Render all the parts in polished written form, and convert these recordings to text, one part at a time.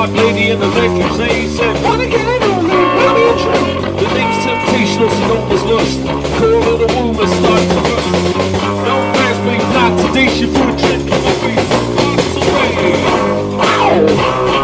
black lady in the necklace. And he said, wanna get in on me, baby, a trip. The name's temptation, it's enormous lust. Call of the womb and start to rust. Don't pass me not sedation for a trip. My face is away. Ow!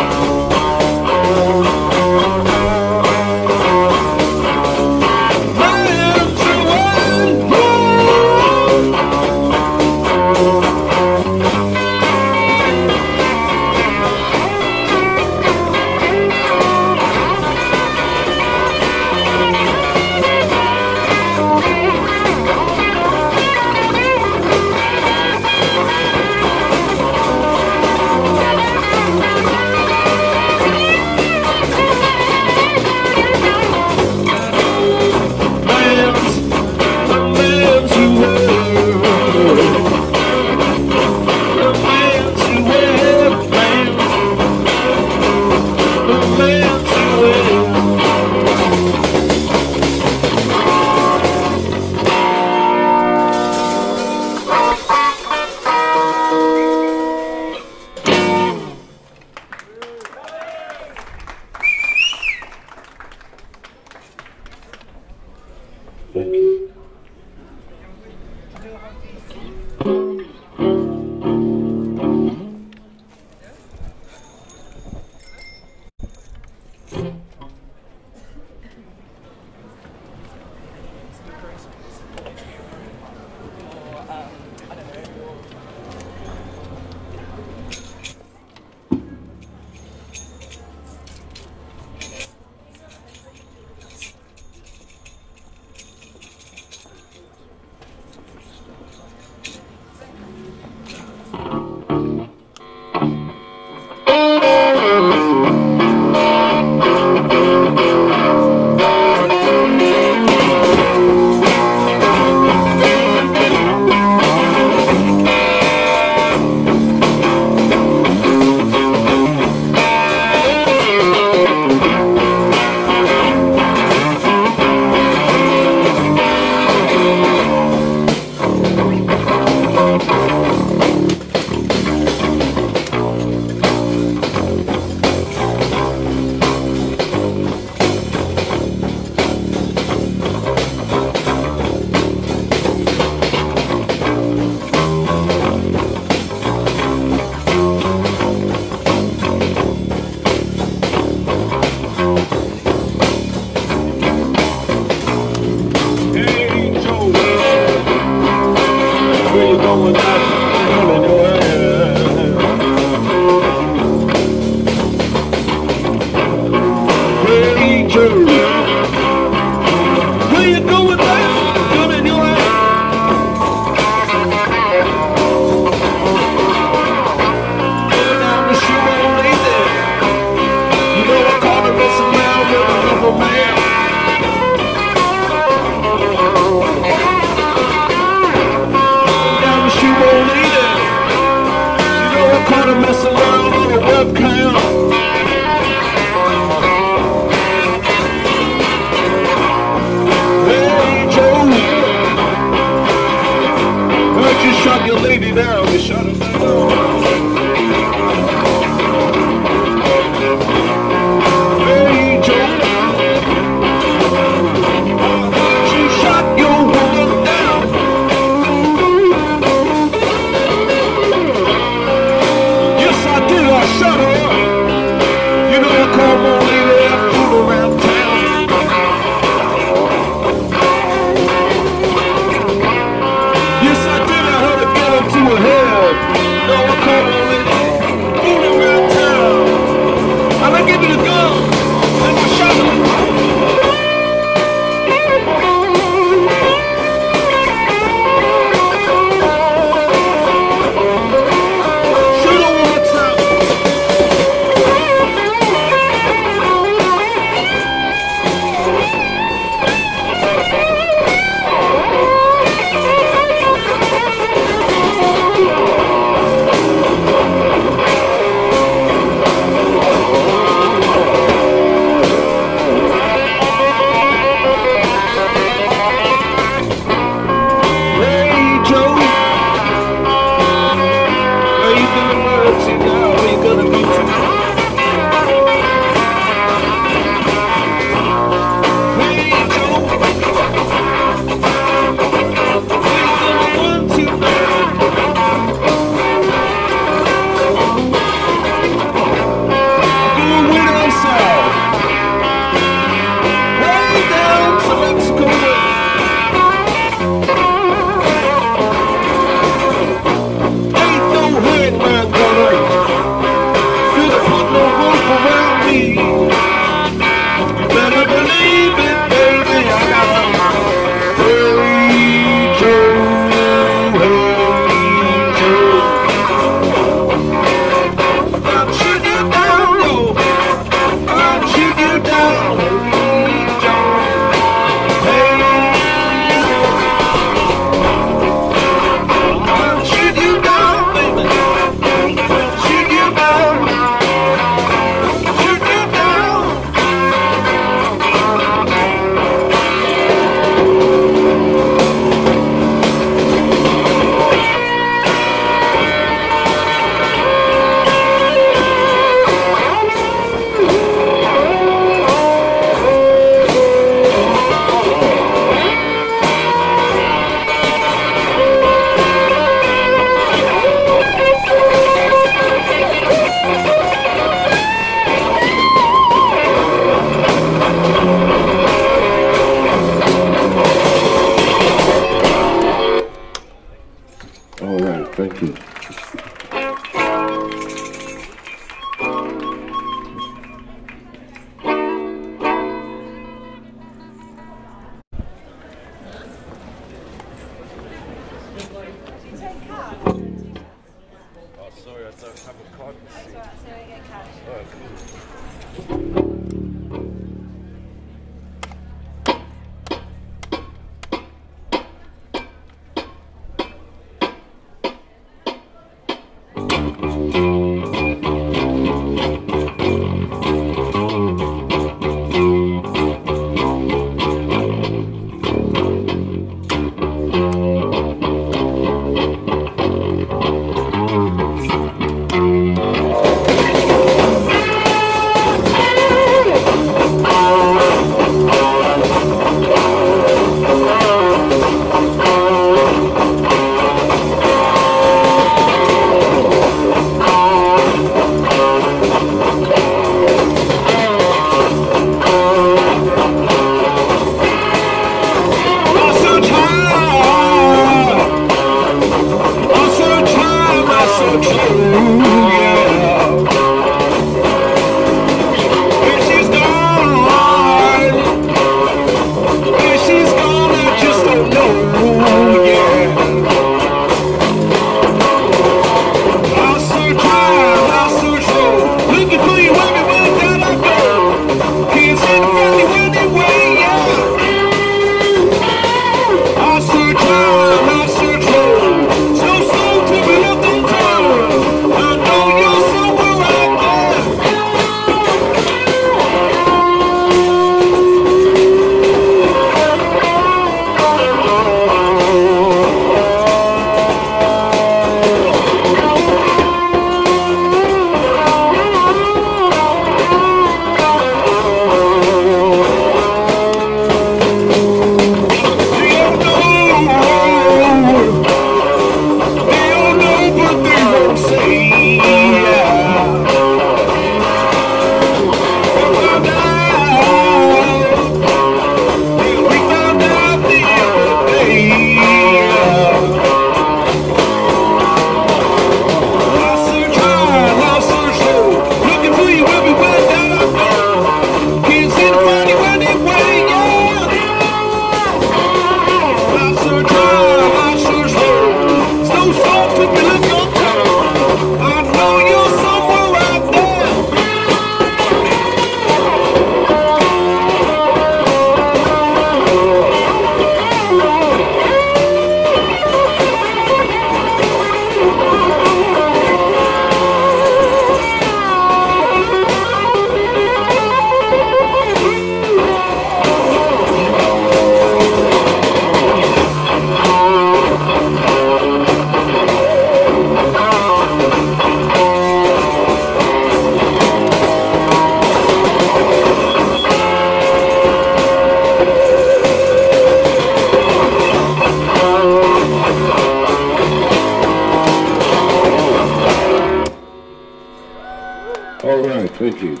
Thank you.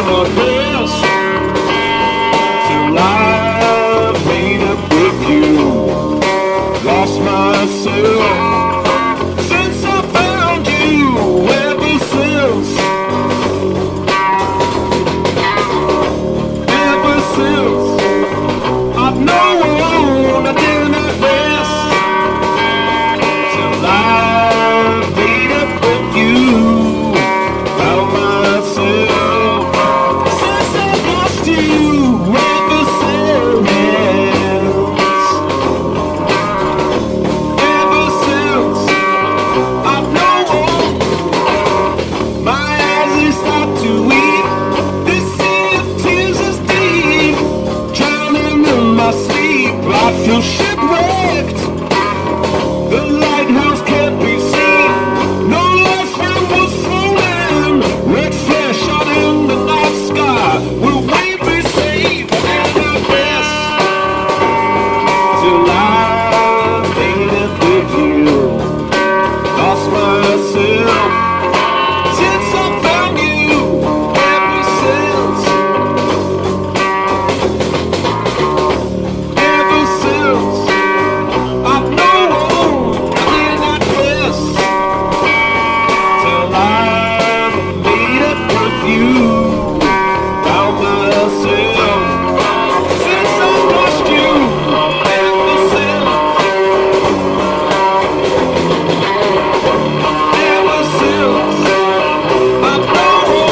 not rest till I've made up with you. Lost myself since I found you. Ever since I've known I did not rest till I've made up with you. Found myself since I've lost you. Ever since I've known my eyes they start to weep. This sea of tears is deep, drowning in my sleep. I feel shipwrecked. The lighthouse can't be seen. No life ring was falling. Red flare shot in the night sky. Will we be saved? And I rest till I've made it with you. Lost myself since I found you. Ever since I've known I did not rest till I've made up with you. Found myself since I lost you. Ever since I've known.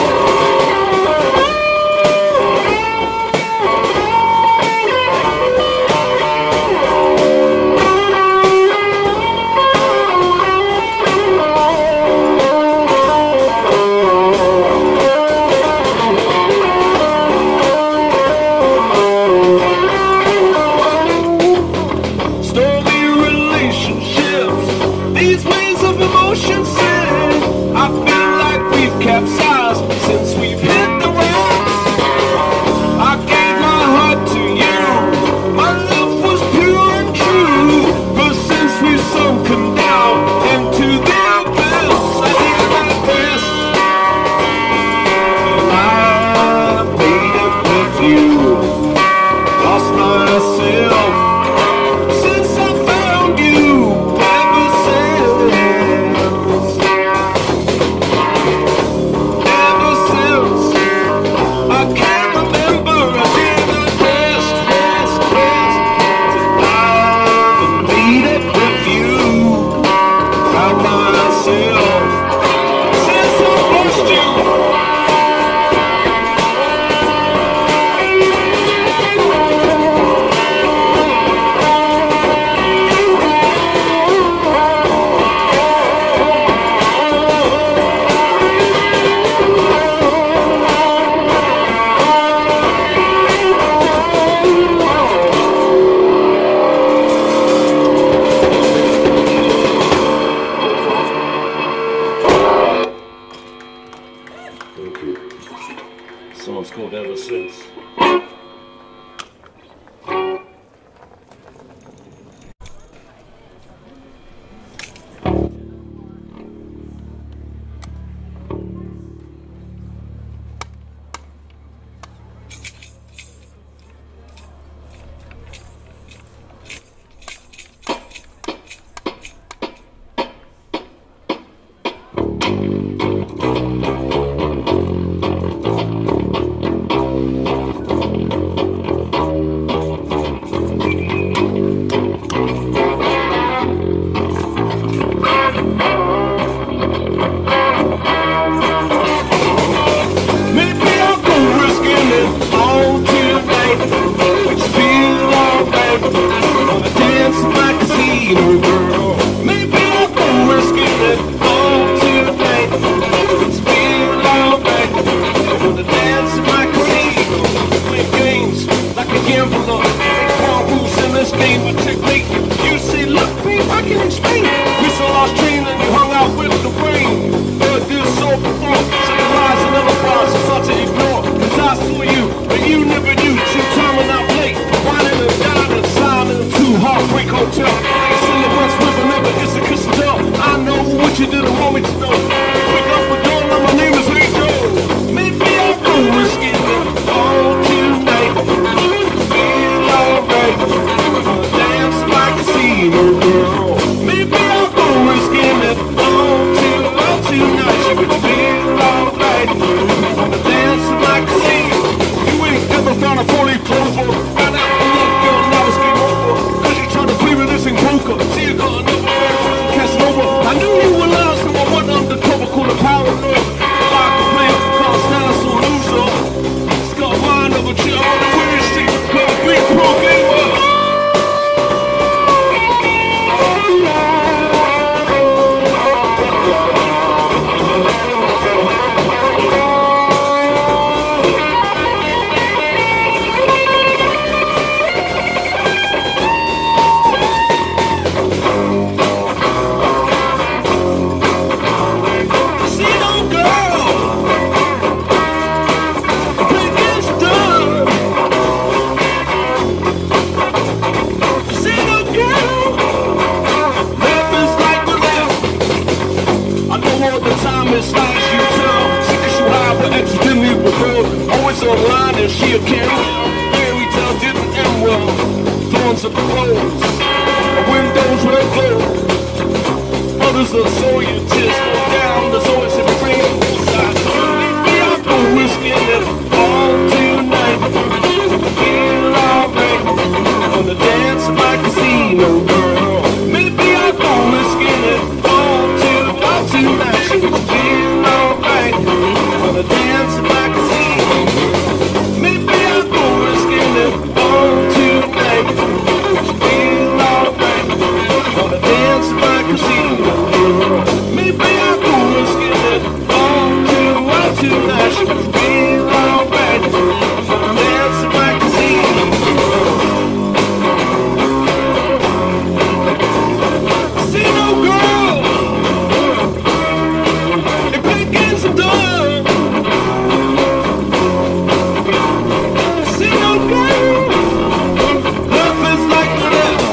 Stormy relationships, these waves of emotion sing. I feel like we've capsized since we've hit the rocks. I gave my heart to you, my love was pure and true. But since we've sunken down into the abyss, I did my best till I made up with you. Lost myself since I found you. Ever since I can't remember. I did not rest till I've made it with you. Found myself since I lost you. Thank you. Song's called Ever Since. what you didn't want me to know. Pick up the door, now my name is Rico. Maybe I'll go risky. and she a carry. Fairy tale didn't end well. Thorns of clothes, windows were closed. Others that saw you tears fall down. There's always a dream inside. Maybe I'll go risking it all tonight. Feel alright on the dance of my casino girl. Maybe I'll go risking it all tonight. Feel alright on the dance of my casino. Maybe I'll go risking it all tonight. Feel alright on the dance of my casino. Maybe I'll go risking it all tonight. Feel alright on the dance of my casino. Casino girl, and big games are done. Casino girl, love is like whatever.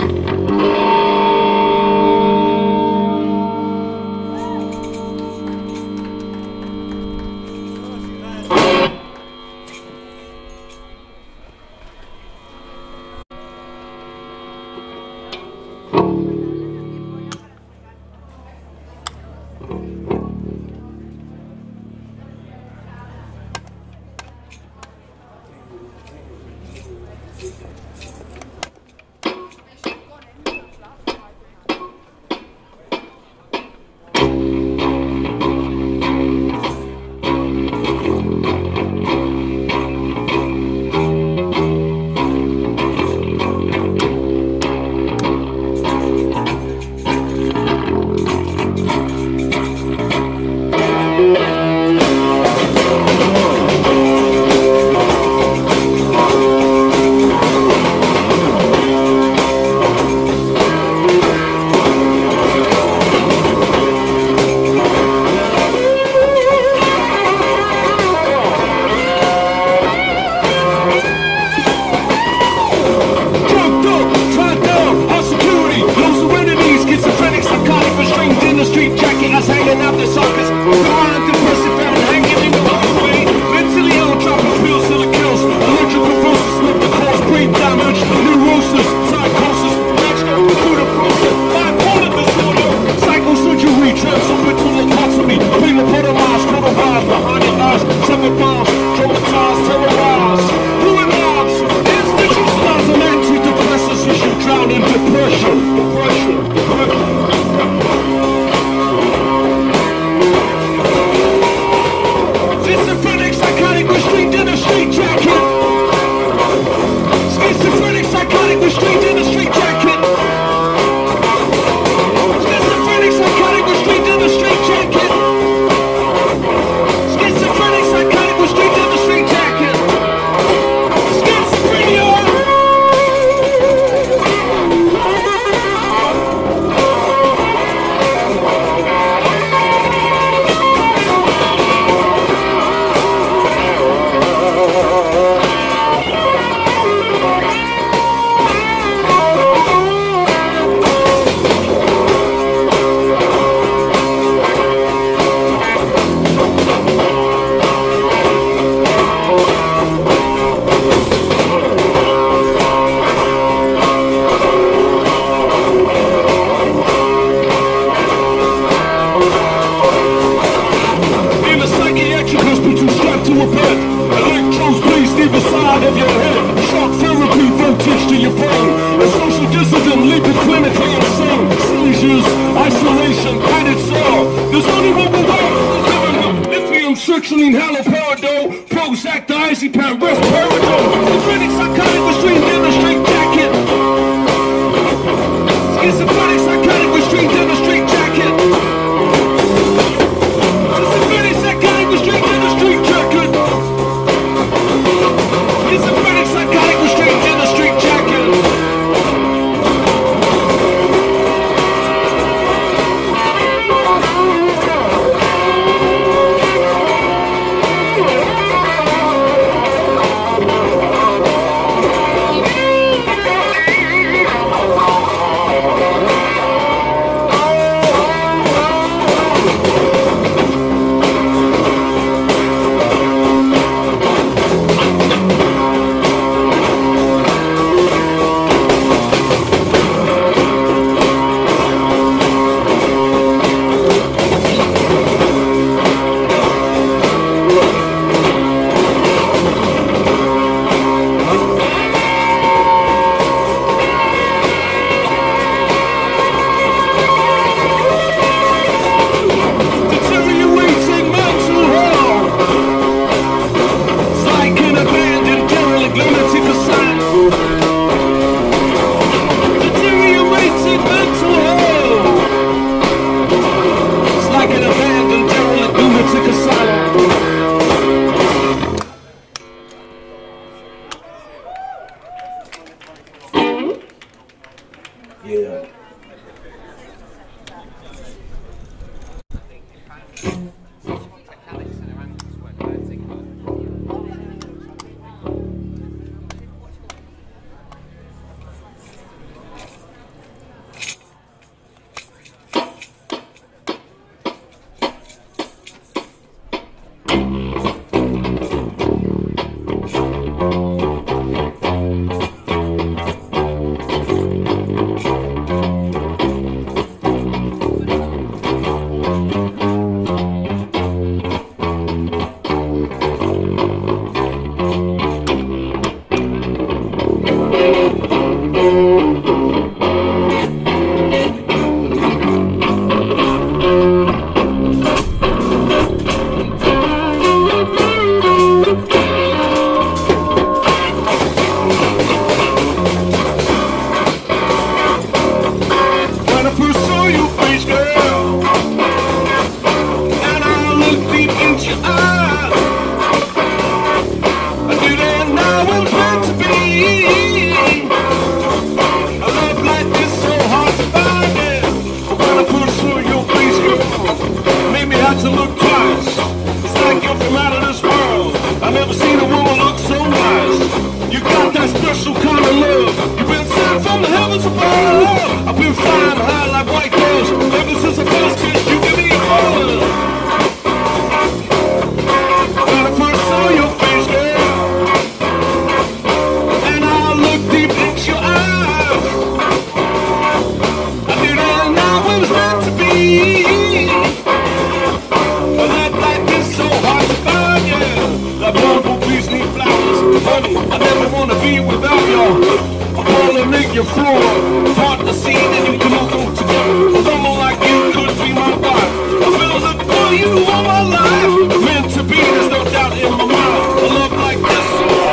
Citrulline, haloperidol, Prozac, diazepam, risperidol. Schizophrenic, psychotic with string denim, straight jacket. Schizophrenic, psychotic with string denim, straight jacket. Schizophrenic, psychotic with string denim, straight jacket. Schizophrenic, psychotic with string denim, straight jacket. money. I never wanna be without y'all. I pollinate your flora, part the seed and you can all go together. Someone like you could be my wife. I feel that for you all my life. Meant to be, there's no doubt in my mind. A love like this.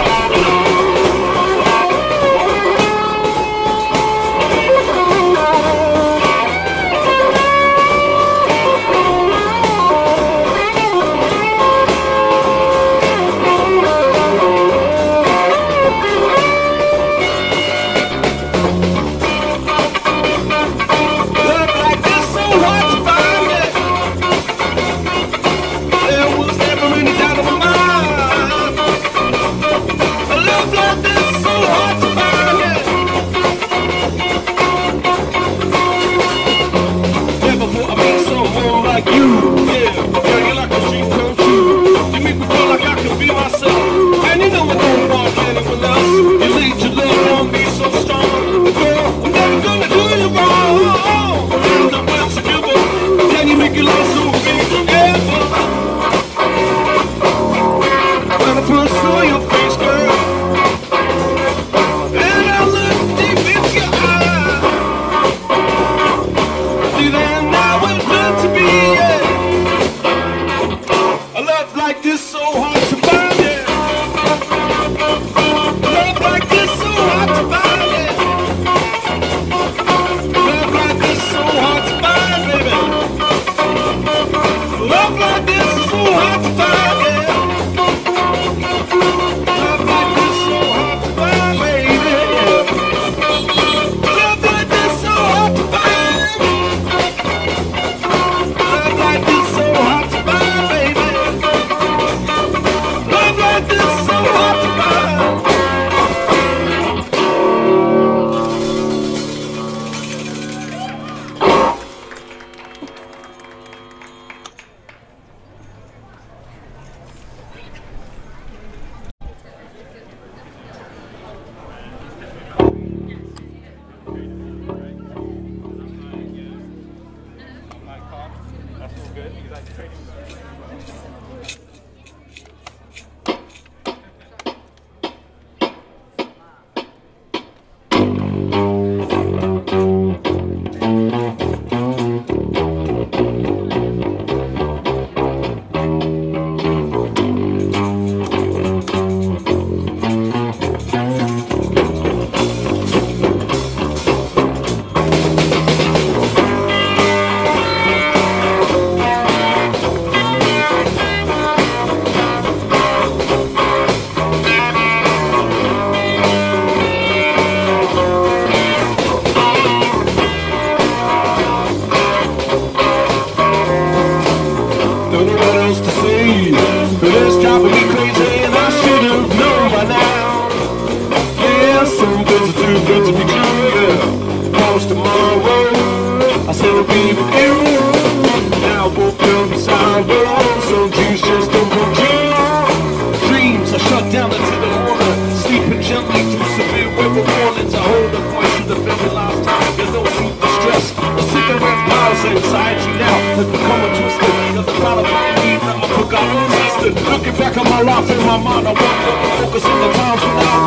Looking back on my life in my mind, I want to focus on the times without.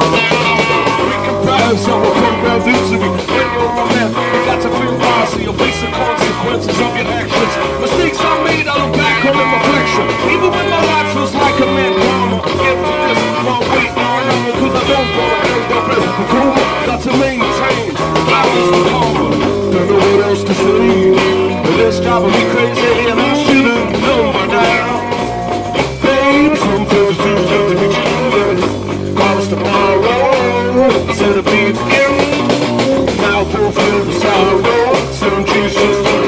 Recompense, I will come round into me. When you're a man, you got to feel wise, so you'll face the consequences of your actions. Mistakes I made, I look back on in reflection. Even when my life feels like a man karma, get for this, one wait, no another, cause I don't go ahead, don't play the coma. Got to maintain, balance the karma. Don't know what else to say. But this driving me crazy, and I should've known by now. Some things too good to be true. Promise tomorrow, instead of being ill. Now we'll feel the sorrow. Some Jesus to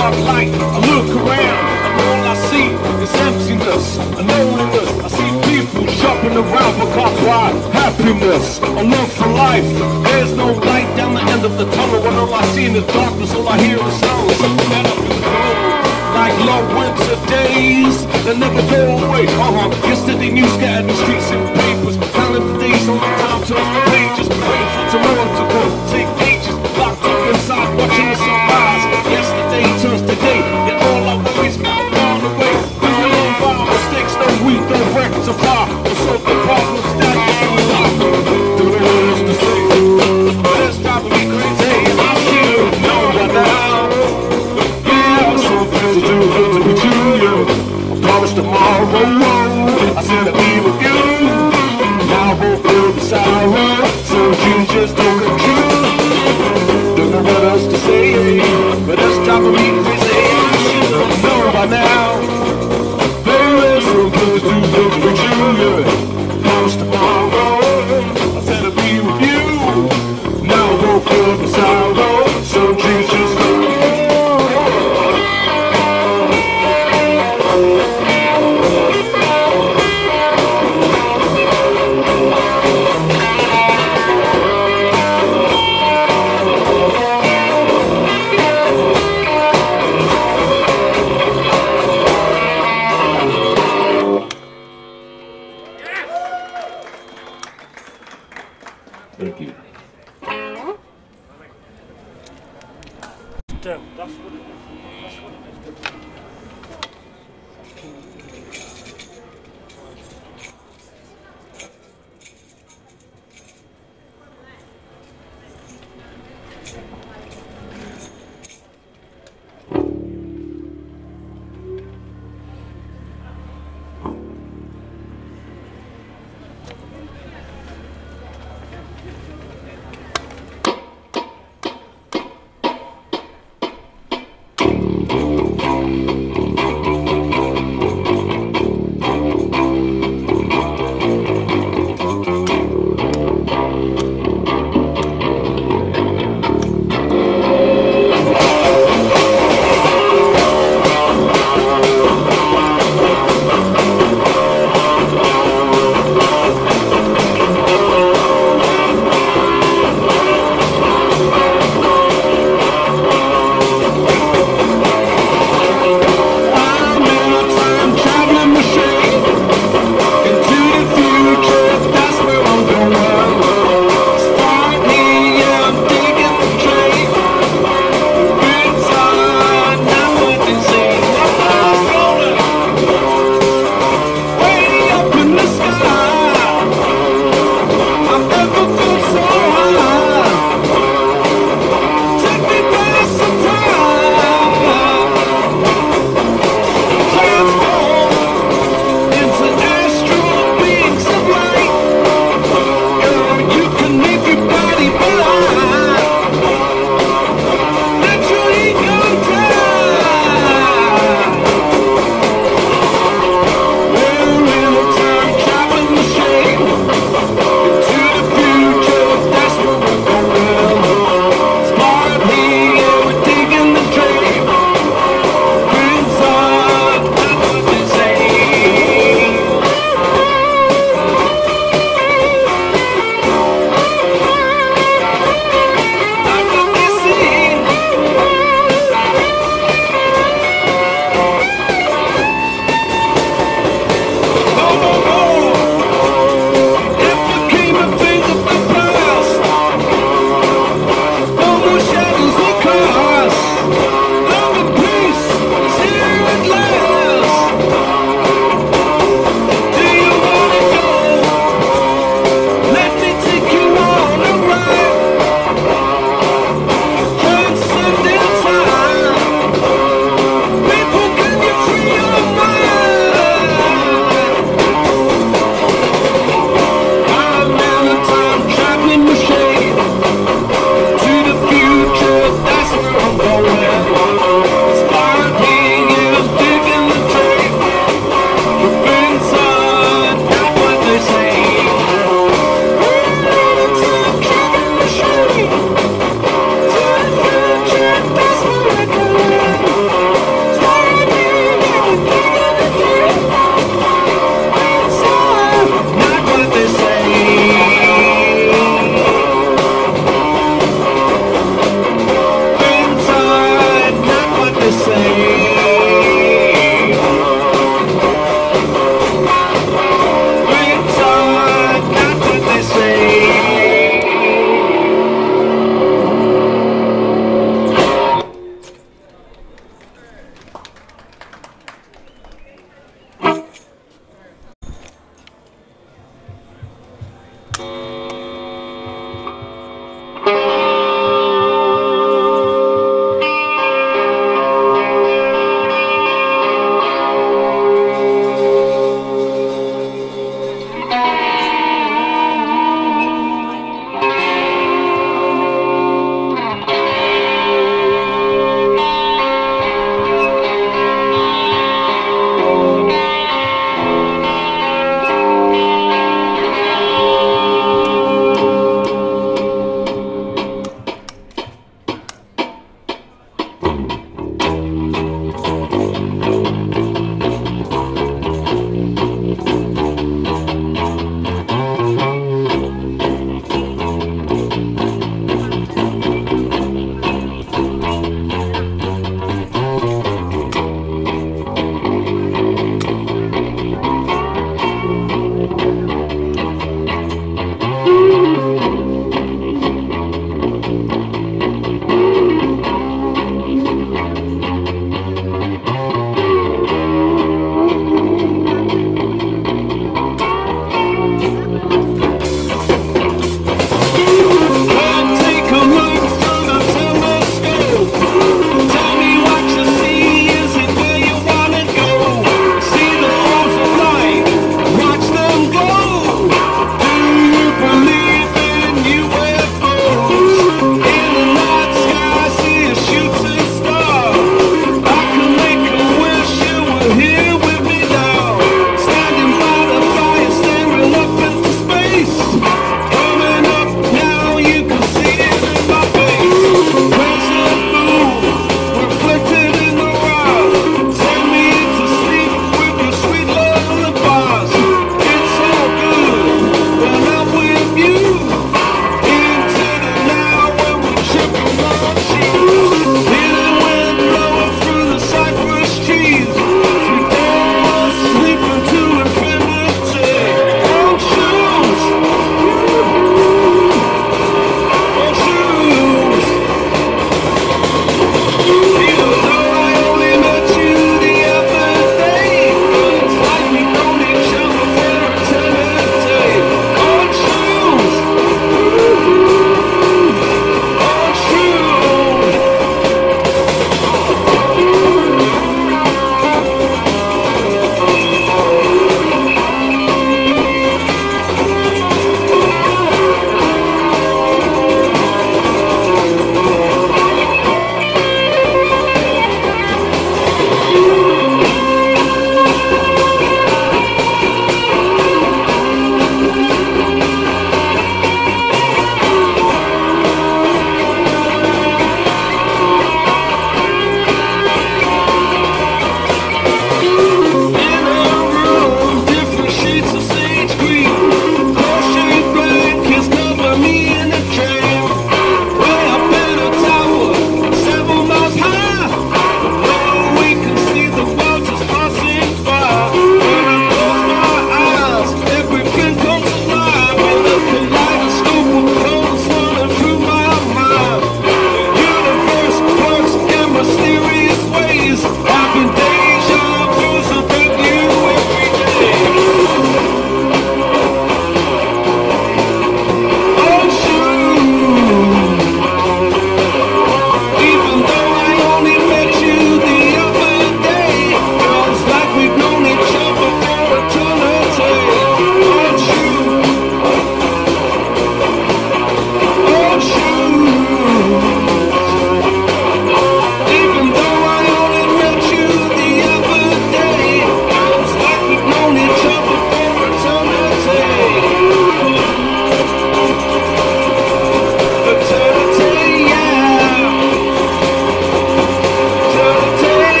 dark light. I look around and all I see is emptiness and loneliness. I see people shopping around for cars, why? Happiness, a love for life. There's no light down the end of the tunnel, when all I see in the darkness, all I hear is sound. Something that I feel cold, like long winter days that never go away. Yesterday news scattered the streets and papers, counting the days, only time turns the pages, waiting for tomorrow to come. Take ages, locked up inside, watching the sunrise. Yesterday turns to day, yet all our worries are gone away. We will learn by our mistakes, no we don't rectify. We'll solve the problems that you stop. Don't know what else to say. It's driving me crazy. I should know by now. Yeah, something to do to be true. Yeah. I promise tomorrow. I said I'll be with you. Now both feel the sorrow, so you just don't come true. Don't know what else to say, but it's driving me crazy. I should know by now. There's some things to do to be true. Yeah. Promise tomorrow. I said I'll be with you. Now both feel the sorrow, so you just don't. Thank you. Damn, that's what it is. That's what it is.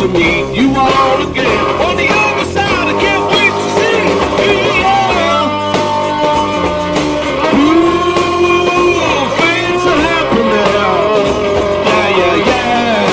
to meet you all again on the other side. I can't wait to see you. Ooh, things are happening. Yeah, yeah, yeah.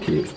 Thank you.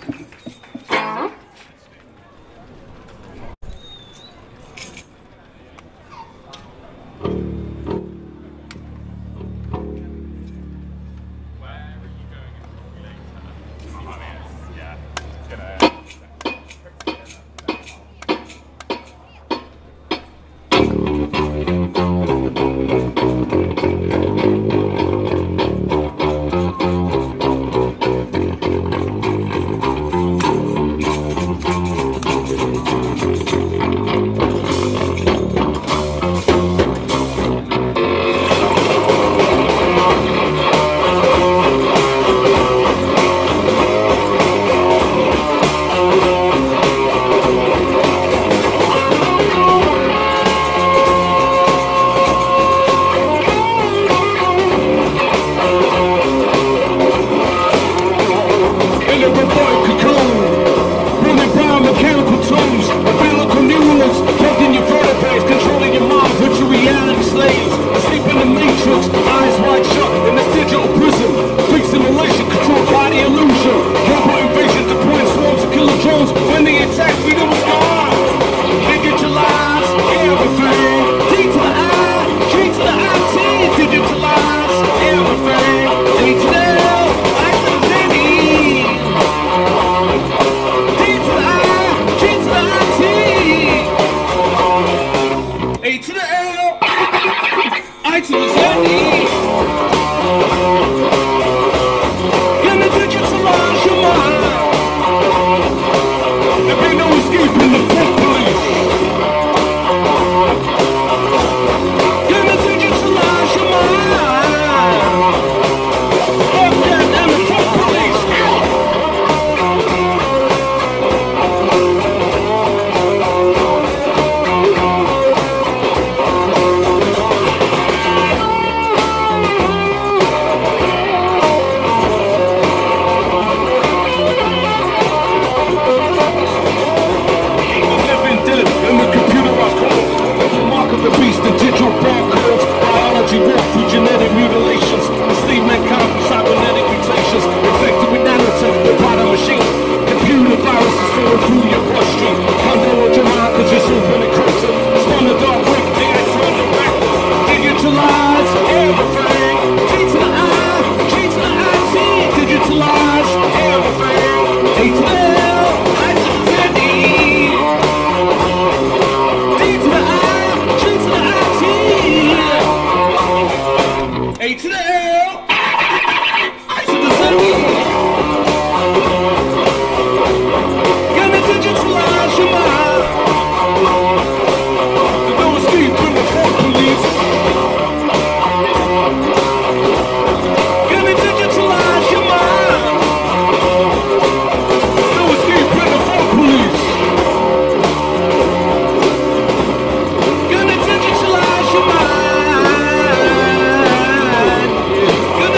Gonna digitalize your mind.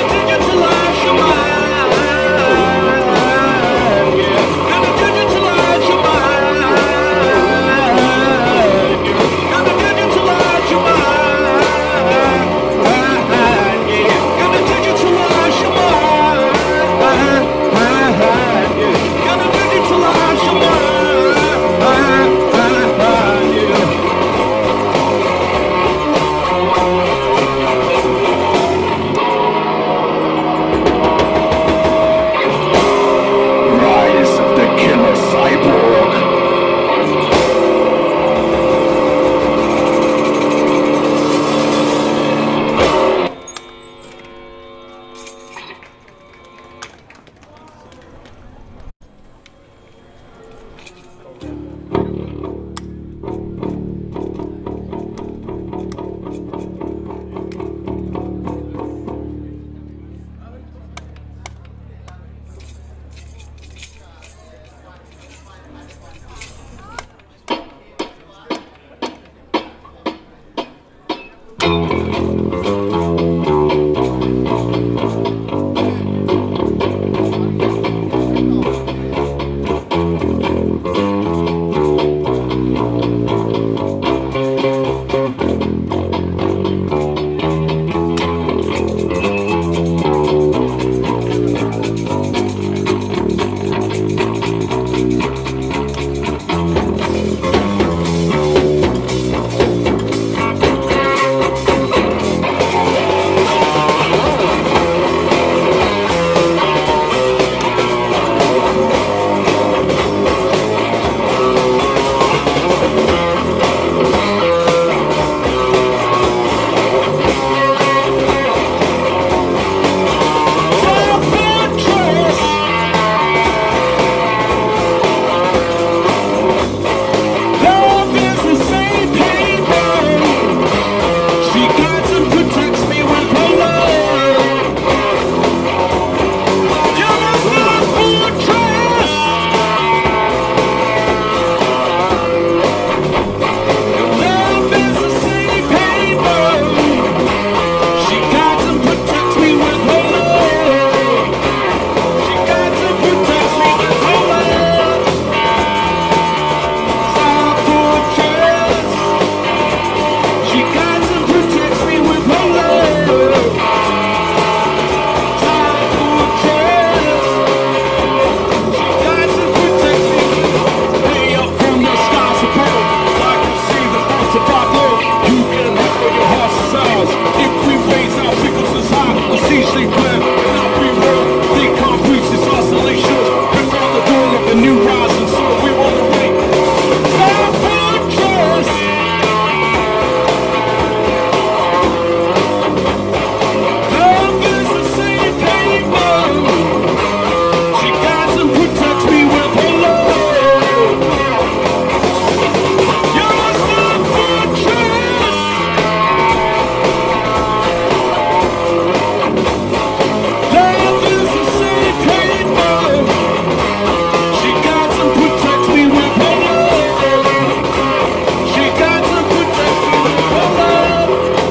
Love is a safe haven. She guides and protects me with her love. She guides and protects me with her love.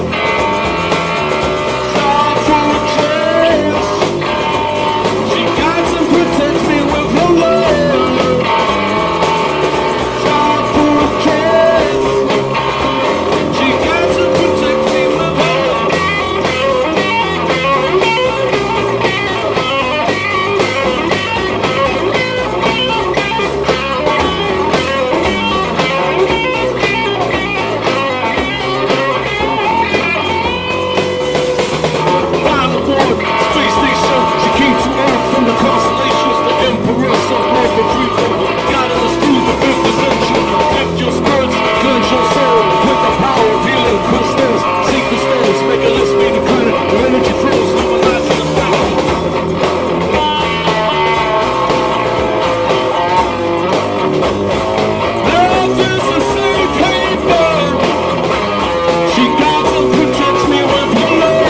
Star fortress. She guides and protects me with her love. Star fortress. She guides and protects me with her love. Space station, she came to Earth from the constellations. The Emperor's of love and freedom, guiding us through the fifth dimension. Lift your skirts, cleanse your soul with the power of healing crystals. Sacred stones, make a list, be the kind of energy flows, normalizing the power. Love is a safe haven. She guides and protects me with her love.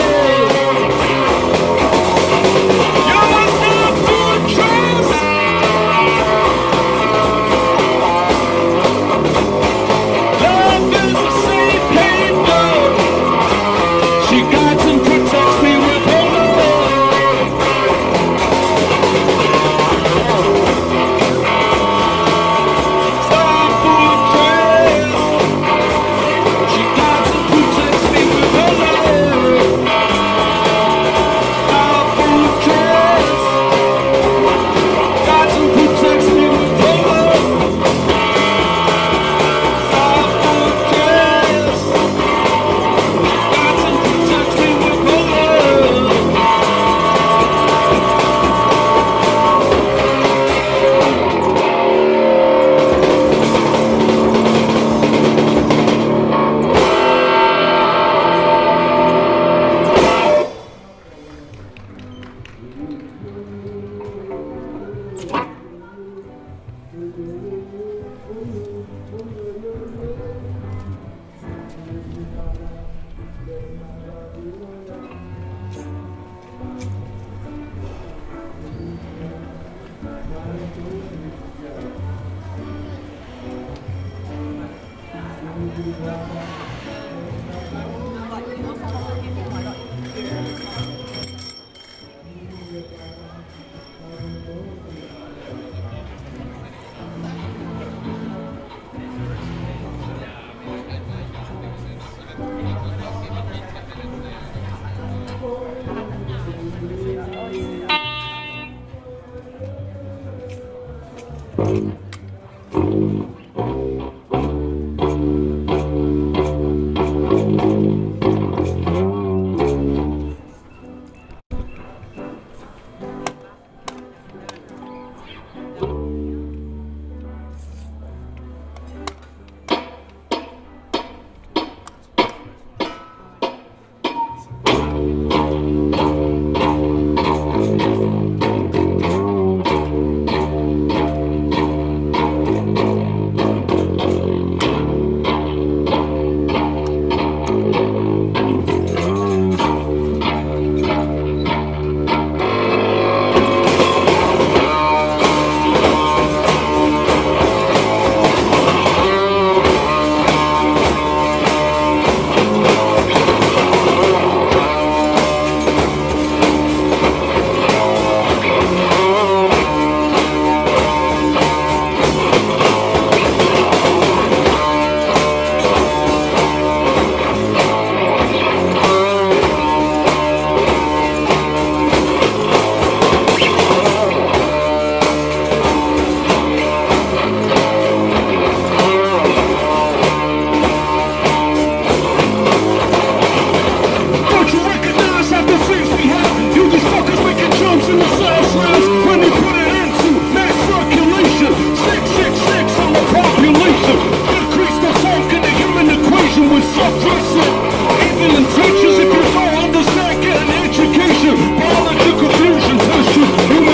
Biological fusion,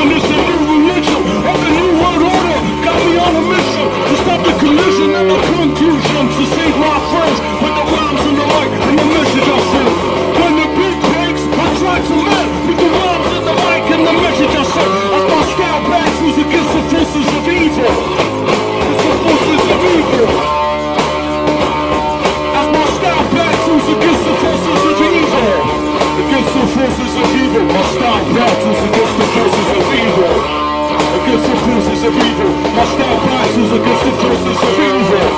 style battles against the forces of evil. Against the forces of evil. My style battles against the forces of evil.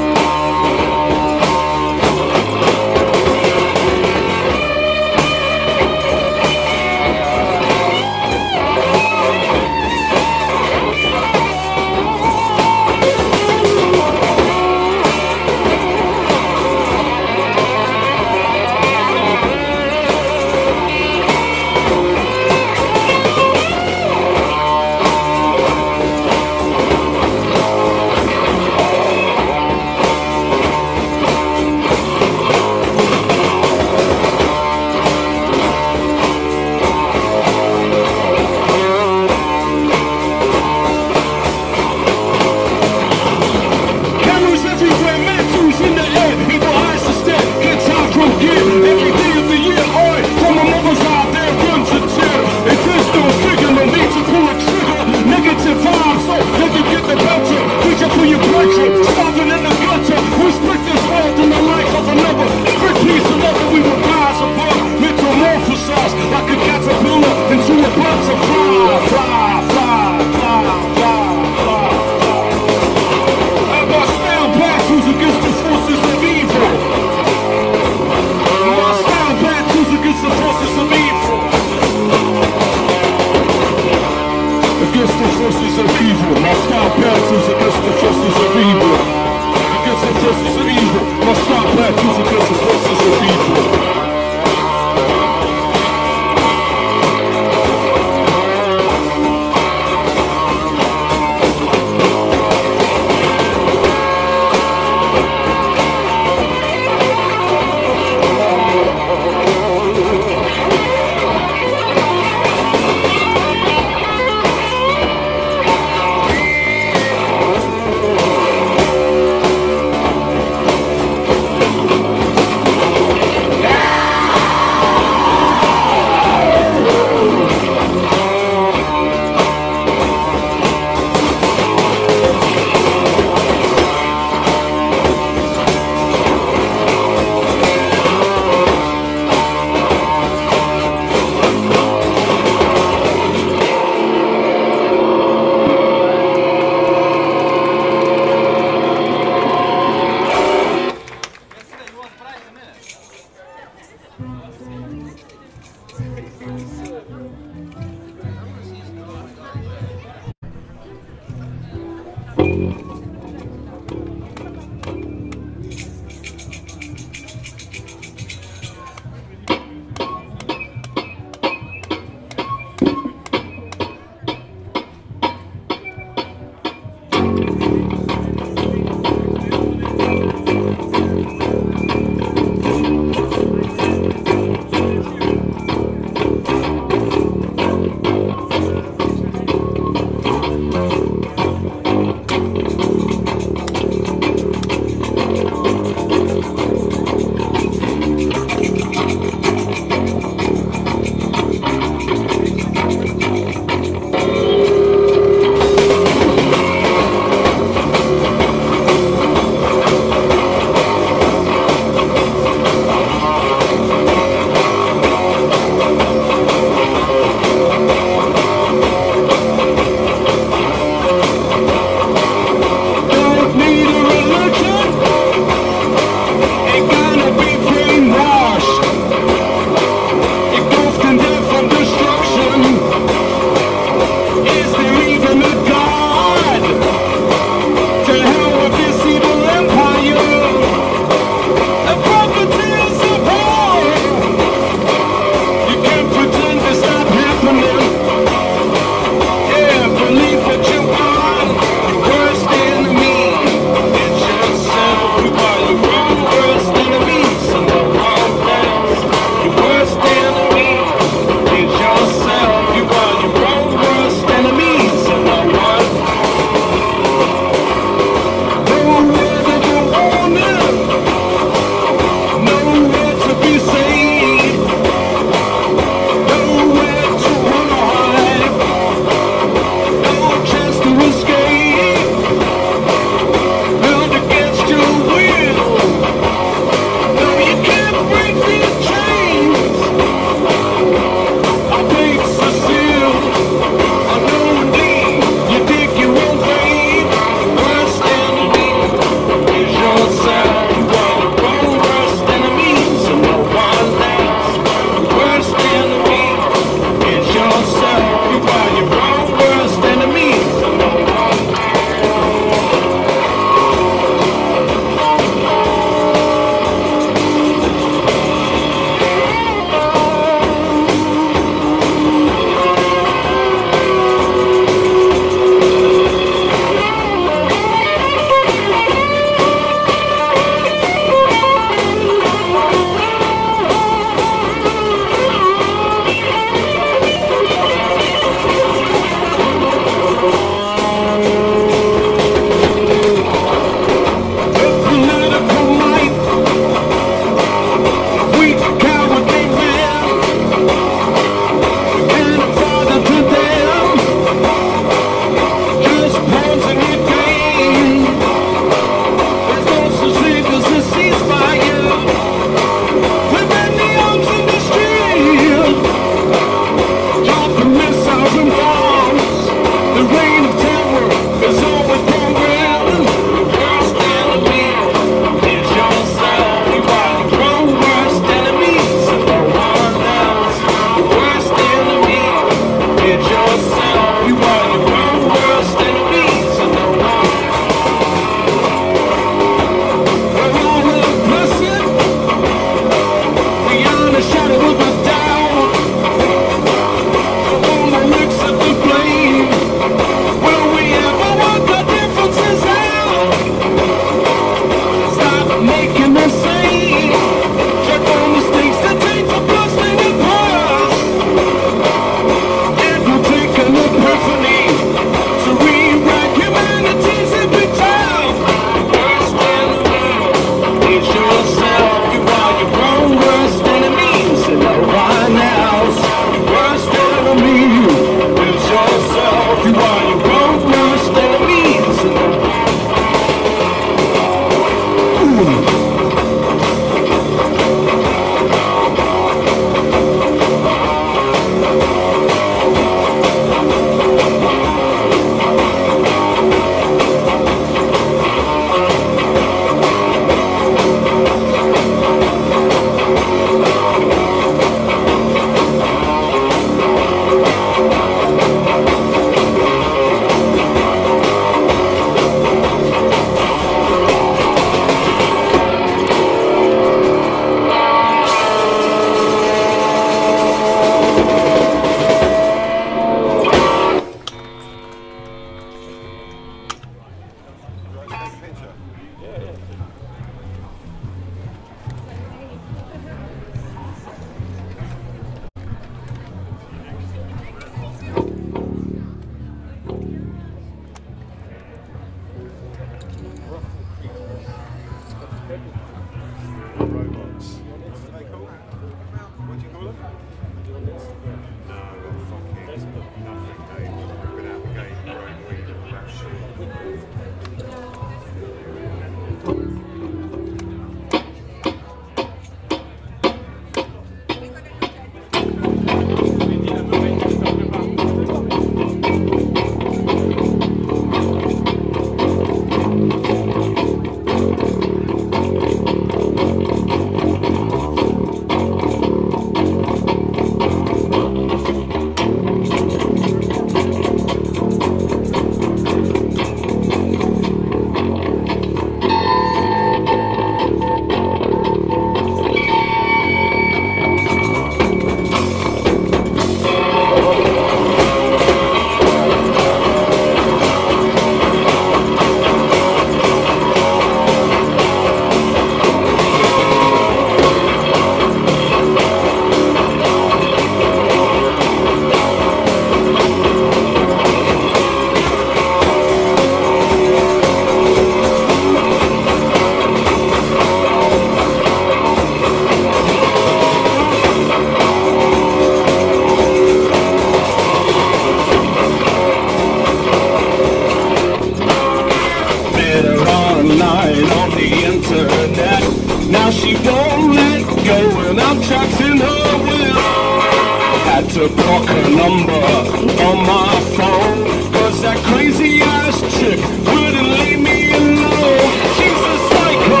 her number on my phone, 'cause that crazy ass chick wouldn't leave me alone. She's a psycho,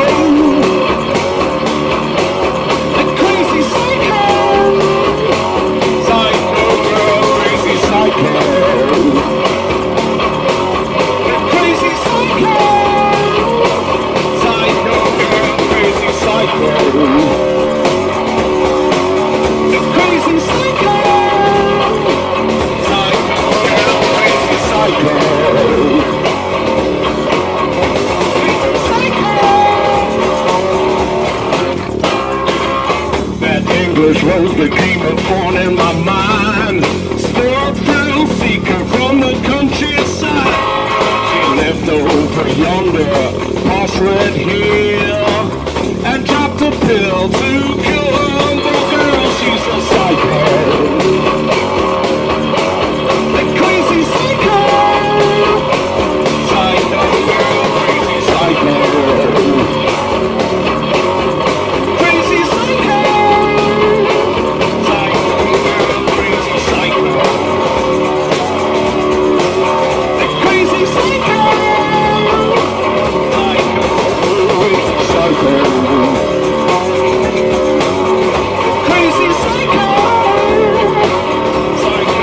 a crazy psycho, psycho girl, crazy psycho, a crazy psycho, psycho girl, crazy psycho. Crazy psycho, psycho girl, crazy psycho, crazy psycho. That English rose became a thorn in my mind. Still a thrill seeker from the countryside. She lived over yonder, past Red Hill, and dropped a pill to kill her humble girl. She's a psycho, a crazy psycho, psycho girl, crazy psycho, crazy psycho, psycho girl, crazy psycho, a crazy psycho, psycho, crazy psycho. Crazy psycho, psycho.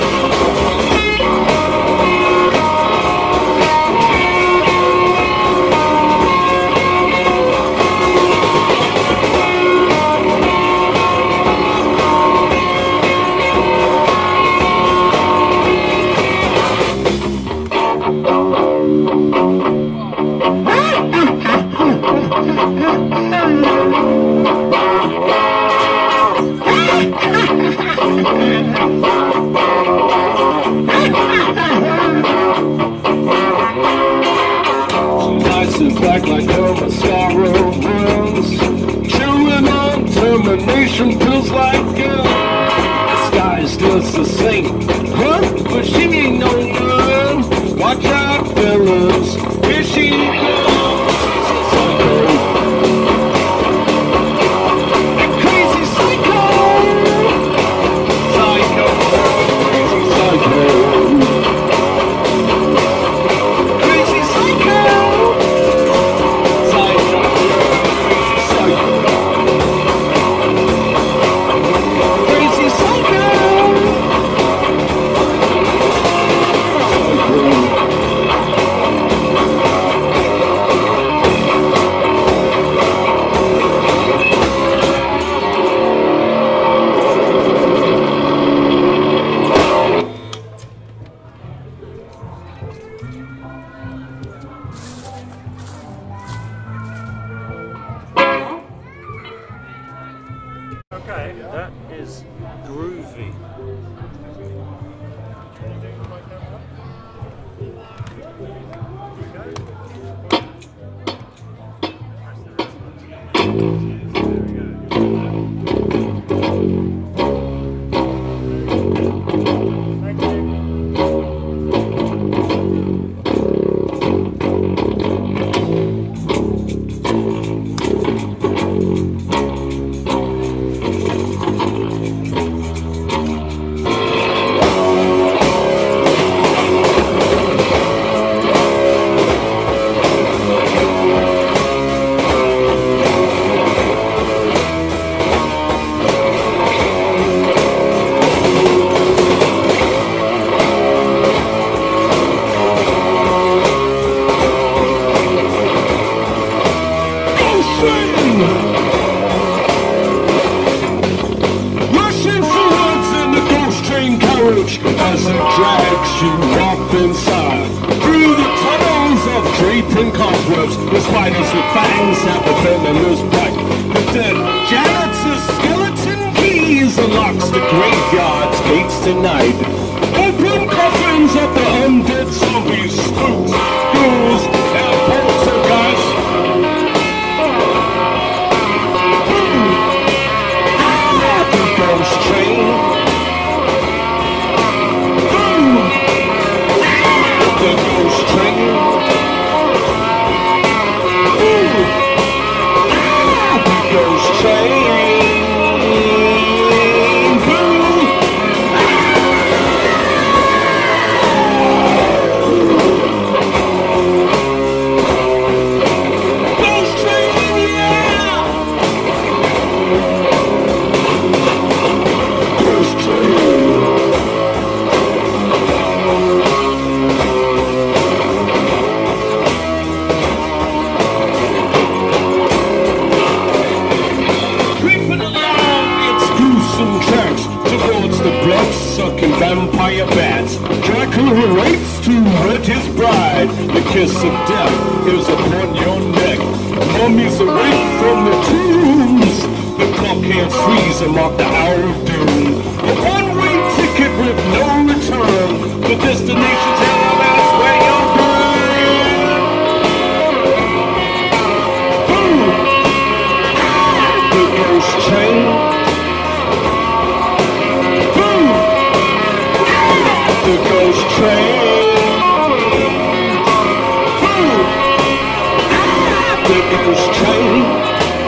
Back like her mascara runs, chewing on termination pills like girl. The sky's just the same, huh? But she ain't no none. Watch out, fellas, here she comes. She's a psycho, a crazy psycho, psycho, crazy psycho. Crazy psycho. Okay, that is groovy. As it drags you up inside through the tunnels of draping cobwebs, the spiders with fangs have the venomous bite. The dead janitor's skeleton keys unlocks the graveyard's gates tonight. Open coffins of the undead zombies, spooks, ghouls, and poltergeists. The ghost train. The ghost train. The ghost train. fucking vampire bats. Dracula waits to wed his bride. The kiss of death is upon your neck. Mummies awake from the tombs. The clock hands freeze and mark the hour of doom. A one-way ticket with no return. The destination's hell, that's where you're born. Boom! The ghost train. Boom! The ghost train. Boom! The ghost train.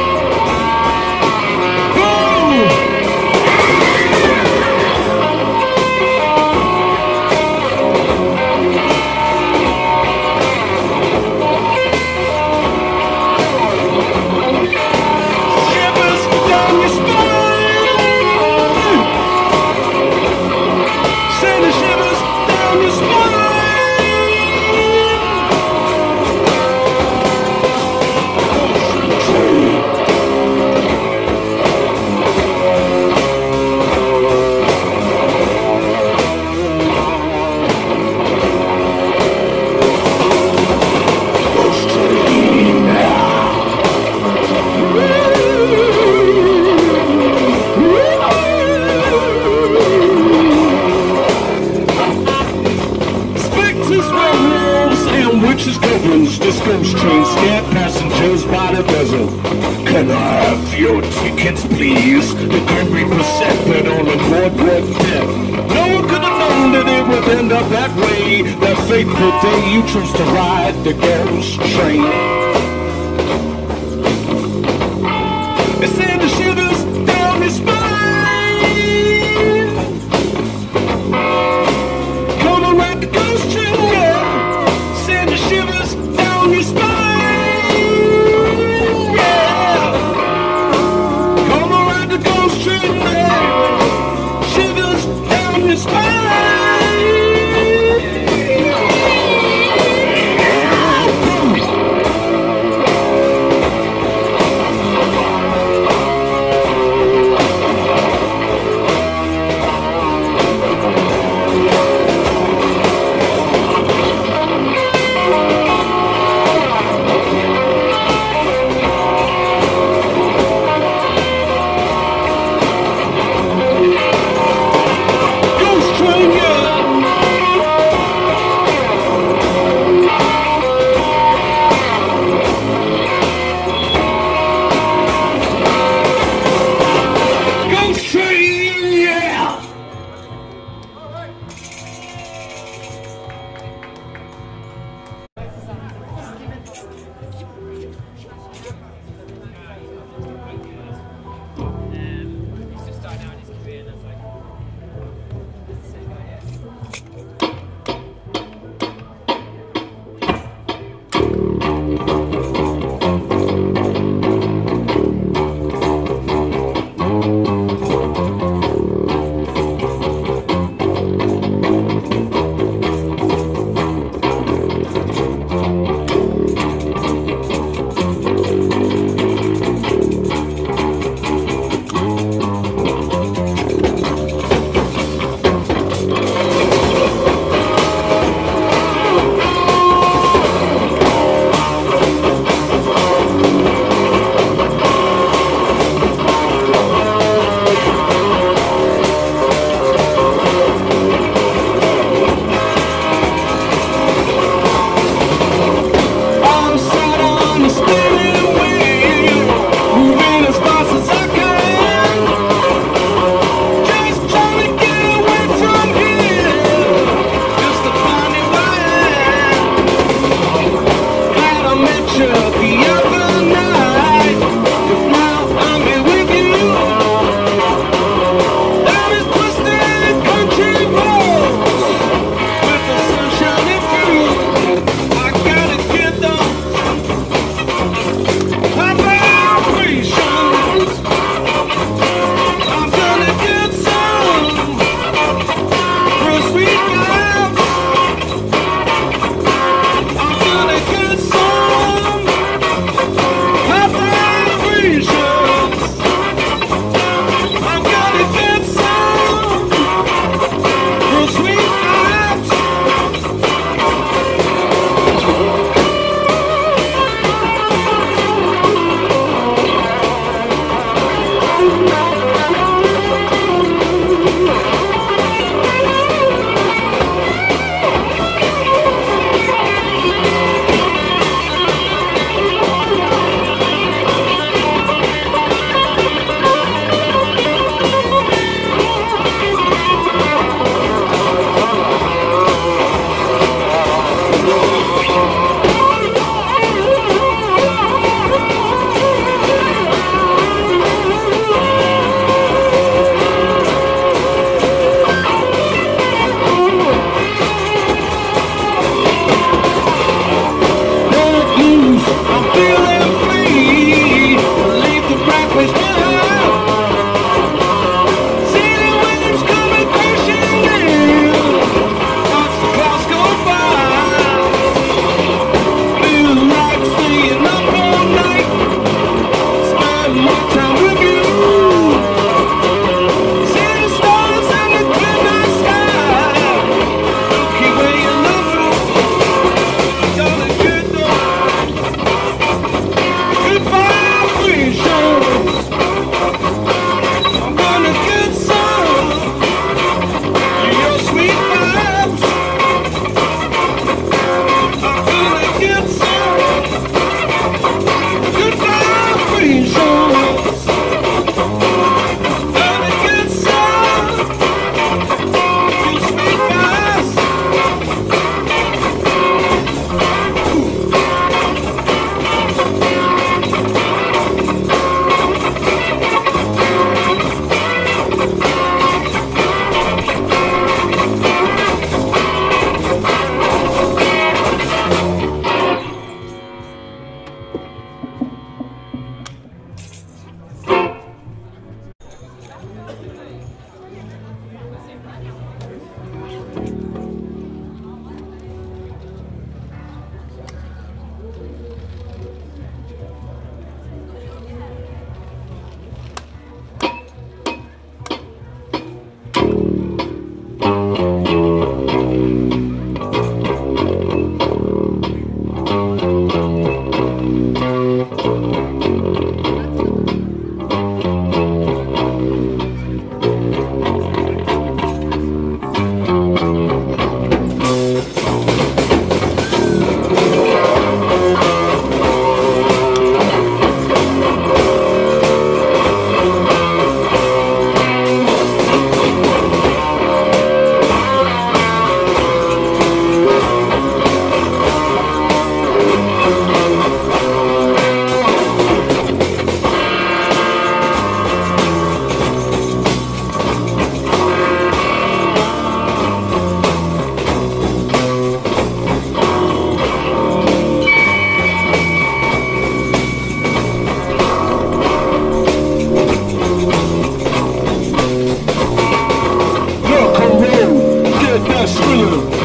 This ghost train scared passengers by the dozen. Can I have your tickets, please? The Grim Reaper set bet on the boardwalk death. No one could have known that it would end up that way. That fateful day you chose to ride the ghost train. It's sending the shivers down your spine. Come and ride the ghost train, yeah. Send the shivers down your spine, yeah. Come and ride the ghost train, yeah. Shivers down your spine.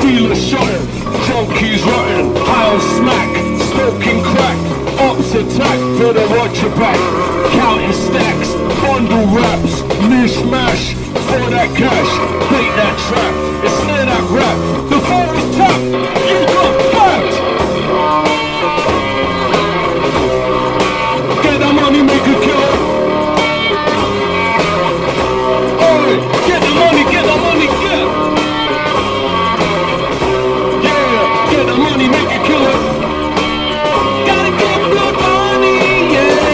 dealers shotting, junkies rotting, high on smack, smoking crack, ops attack, better watch your back, counting stacks, bundle wraps, mishmash, for that cash, bait that trap, it's near that rap, the phone is tapped, you got backed. Get that money, make a kill. Oi, get the money, get the money, get. Yeah, get the money, make a killer. Gotta get blood money, yeah.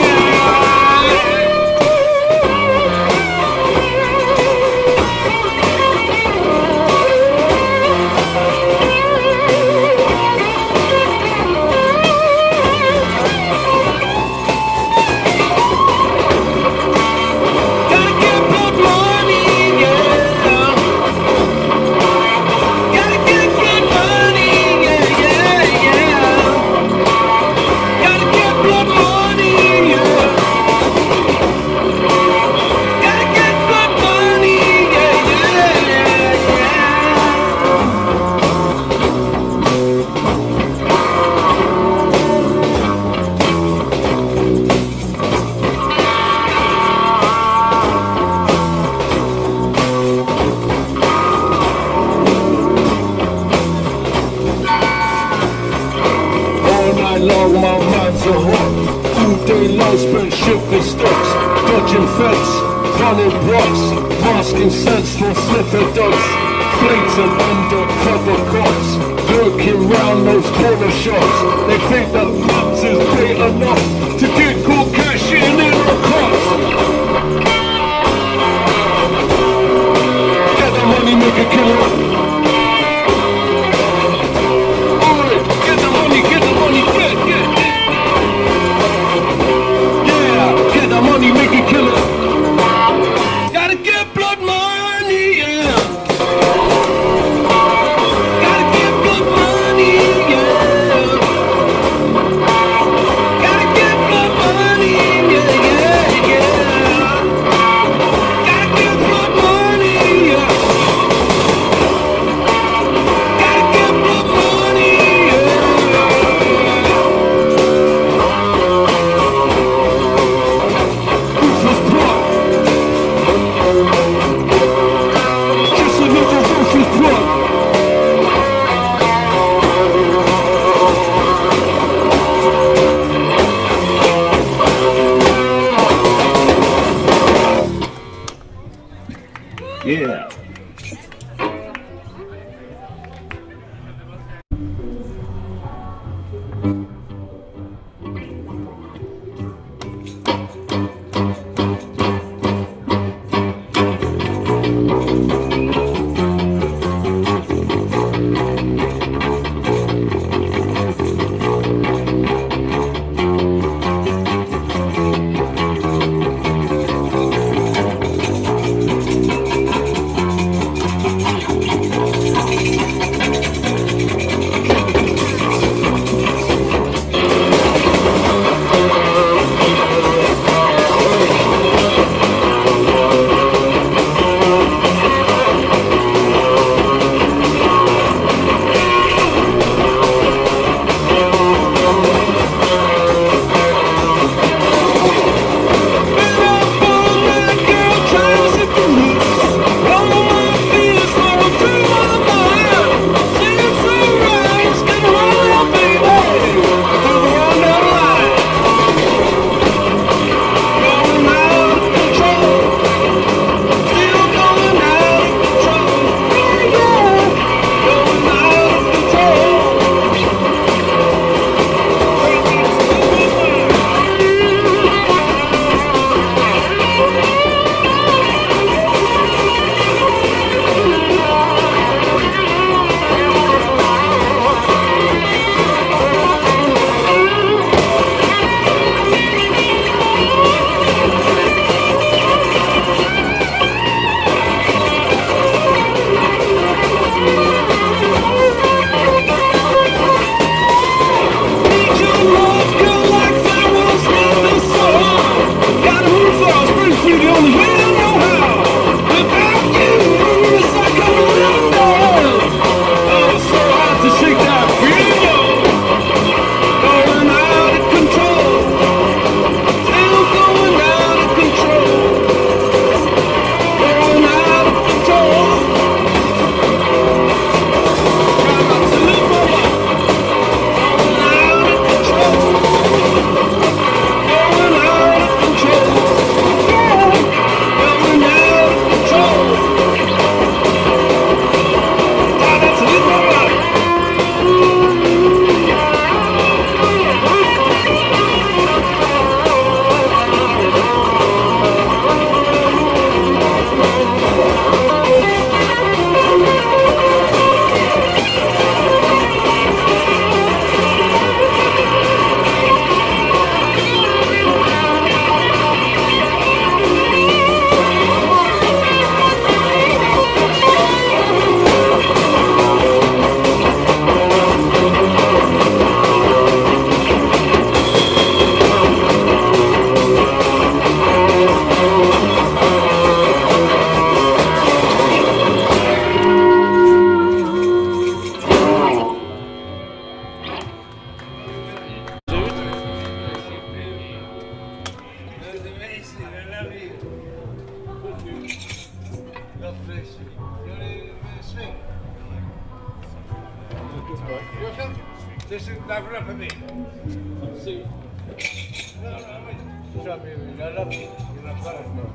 Long, my minds are hot. All day long spent shifting stocks, dodging fence, running blocks, masking sense for sniffer dogs, blatant undercover cops, lurking round those corner shops. They think that mums is bait enough to get caught cashing in on cops. Get the money, make a killer. Money, make it kill it. Gotta get blood money, yeah. Gotta get blood money, yeah. Gotta get blood money. This is never up a bit. See. No, I mean, tell me, I love you. You're not trying to.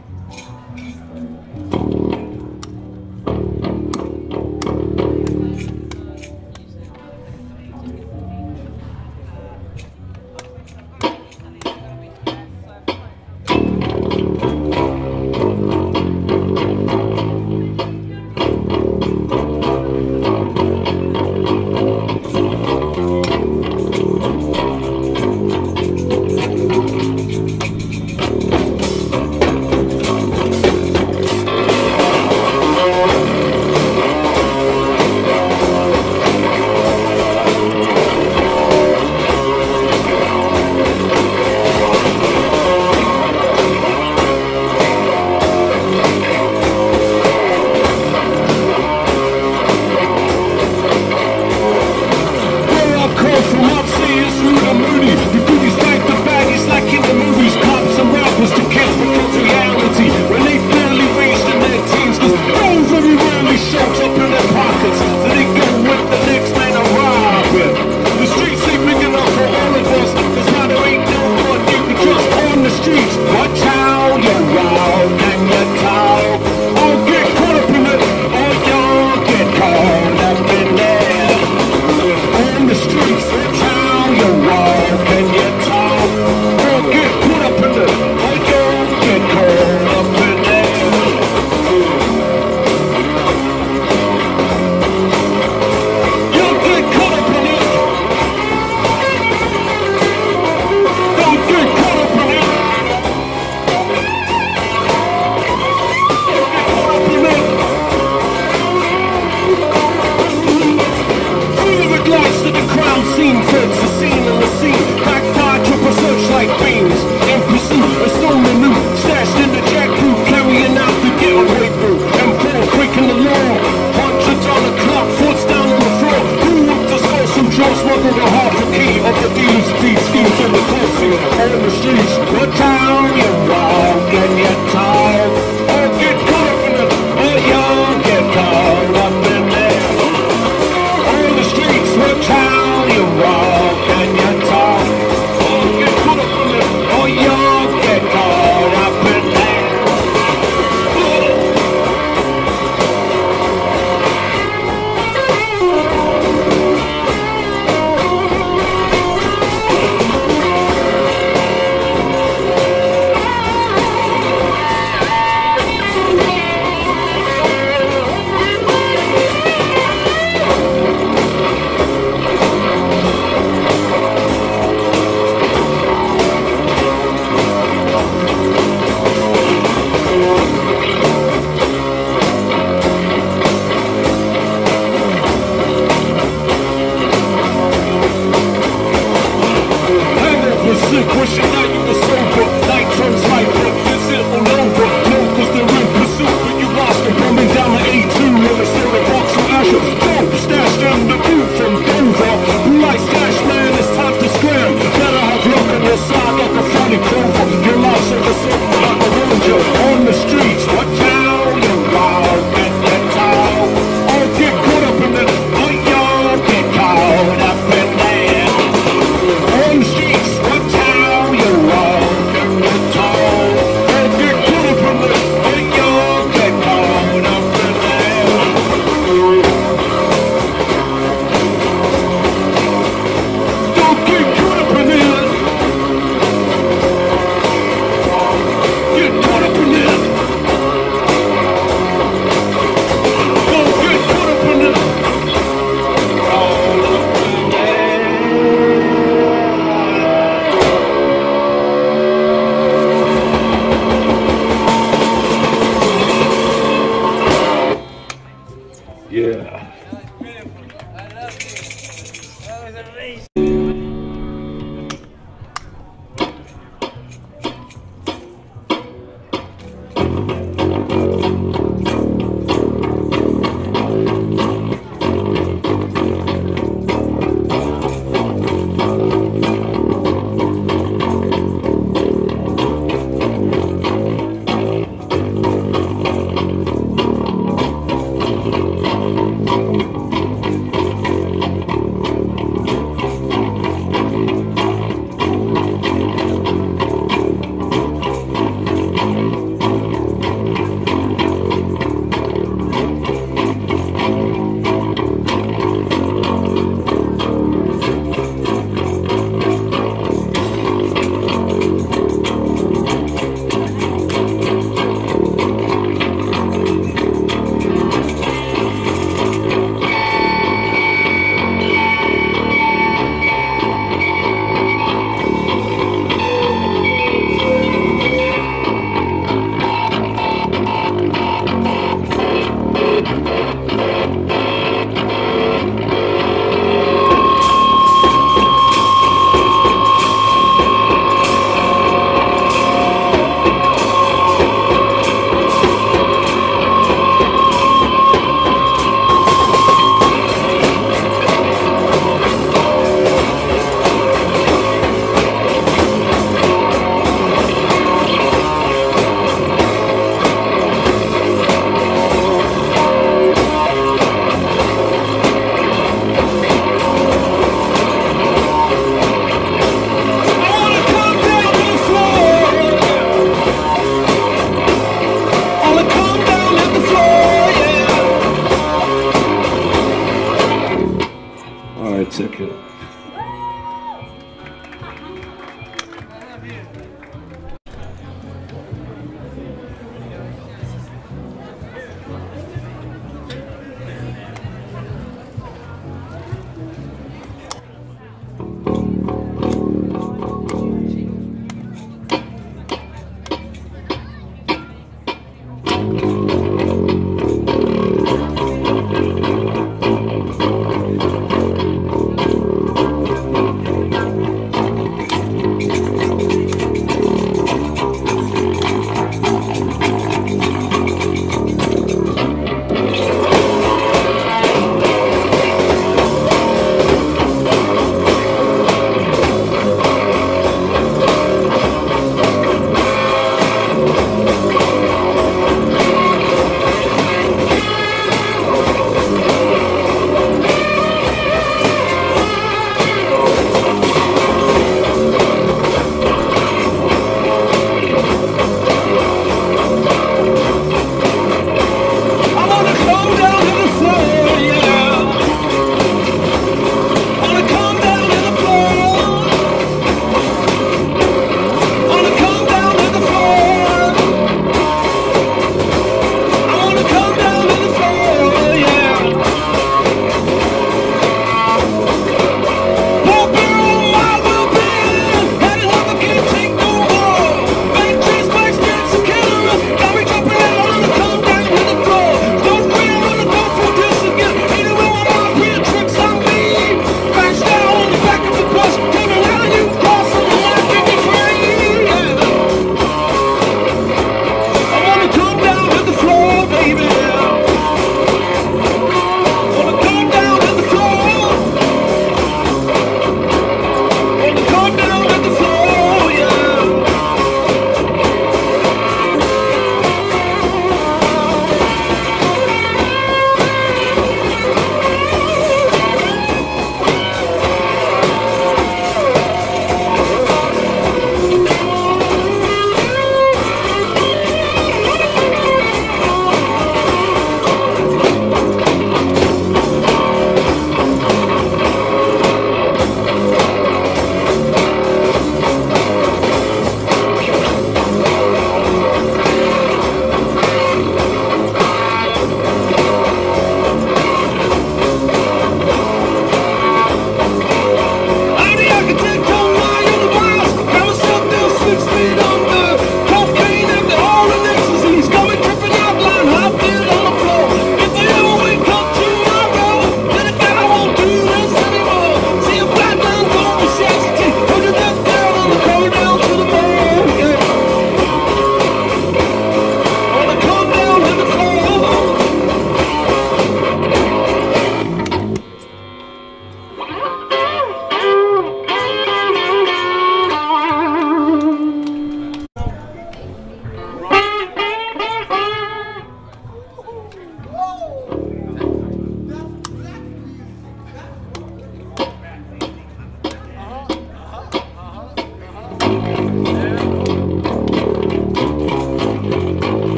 Take it.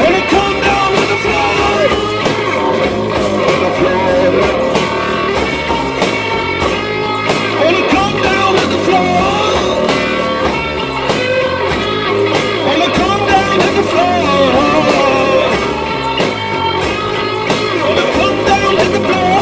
Wanna come down to the floor, to the floor. Wanna come down to the floor. Wanna come down to the floor. Wanna come down to the floor.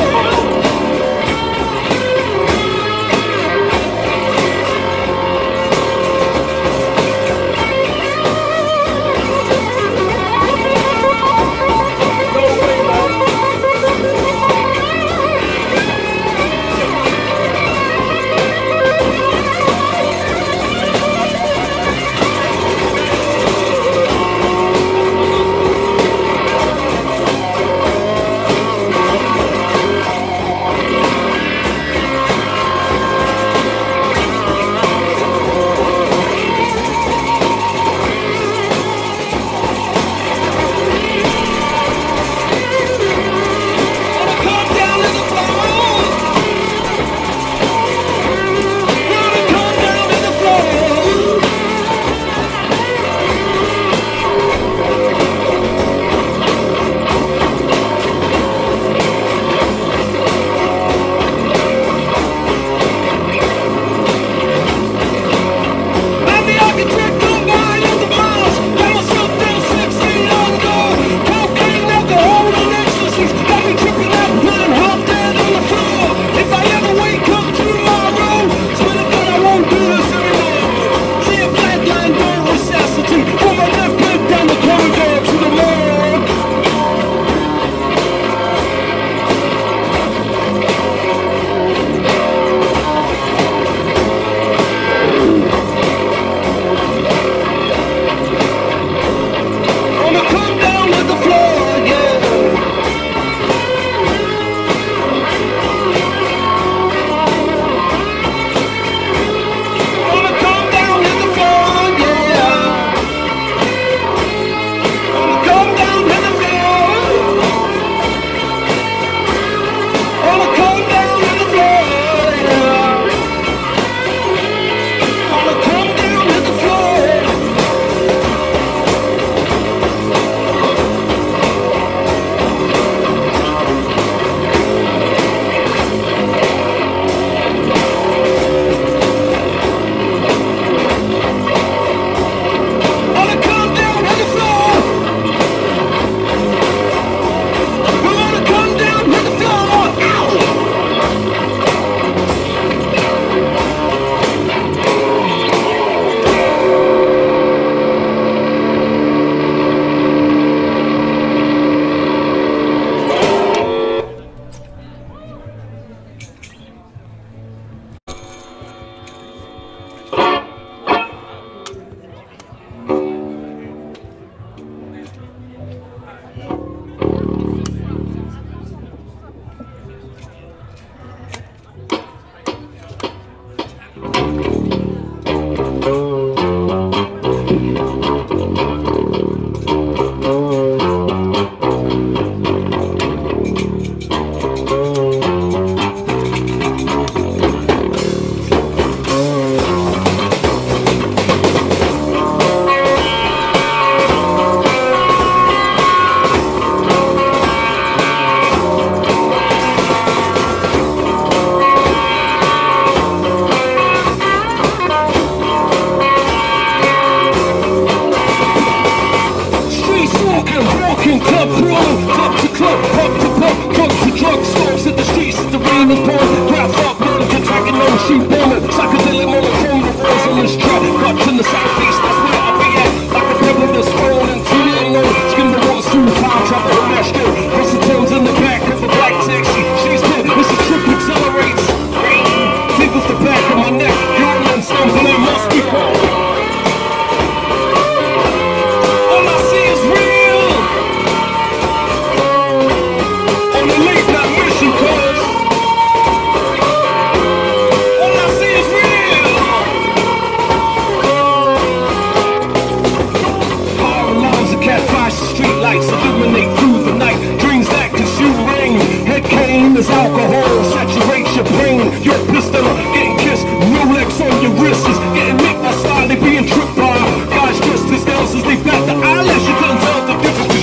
Getting nicked by style, they being tripped by guys just as those as they got the eyelash. You couldn't tell the difference.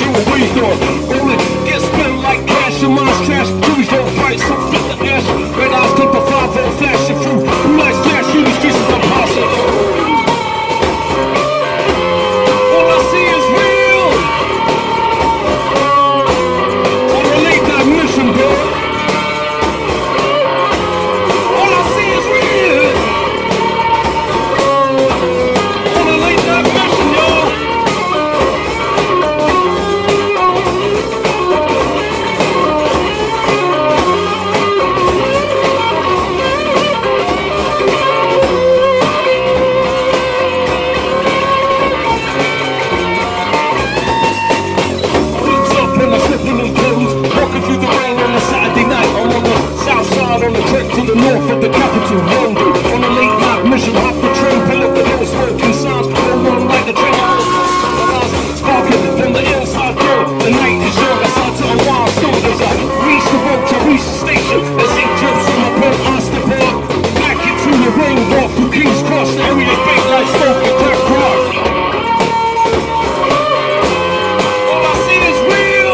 on. Only get spent like cash and mine's trash. Trees don't fight, so fit the ash. Red eyes clip the 5-0 flashing through. Who likes flash? You these streets is impossible. All I see is real. On a late night mission, bro. All I see is real. On a late night mission, y'all. On the trek to the north of the capital, London. On a late night mission, hop the train, pull up the no smoking signs, roll on like a train. Sparking from the inside door. The night is young, I start to unwind. So as I reach the road to reach the station, as it drips on my boat, I step up. Back into the rain, walk through King's Cross. The area's baked like smoke and crack rock. All I see is real.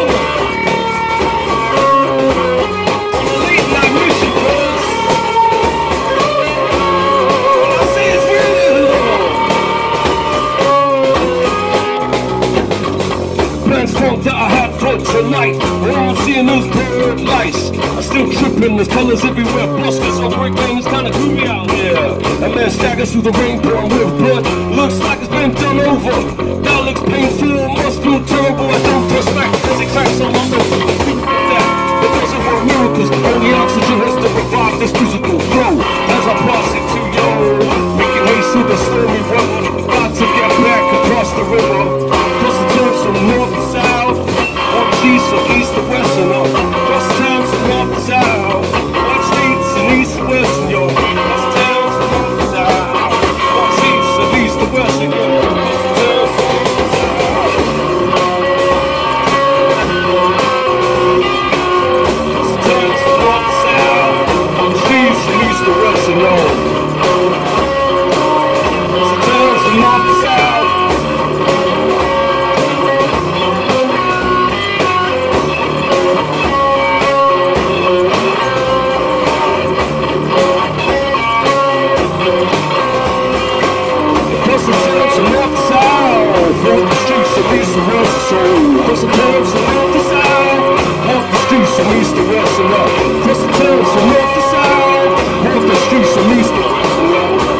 On a late night mission. That I had for tonight. All I'm seeing is bird lights. I'm still tripping, there's colors everywhere. Bluskers on brick lane, it's kinda gloomy out here. A man staggers through the rain, pouring with blood. Looks like it's been done over. That looks painful, must feel terrible. I don't trust back, there's exact on my nose. That it doesn't work miracles. Only oxygen has to revive this physical flow. As I pass it to you, making haste through the stormy weather. About to get back across the river. Cross the turns from north to south. East or east to west and up. Cross towns from north to south. Watch streets and east to west and yo. Cross towns from north to south. Watch east and east to west and yo. Cross towns from north to south. Cross towns from north to south. Watch east and east to west and yo. Cross towns from north to south. Walk the streets of east to west and so. Cross the towns from north to south. Walk the streets from east to west and up. Cross the towns from north to south. Walk the streets from east to west and up.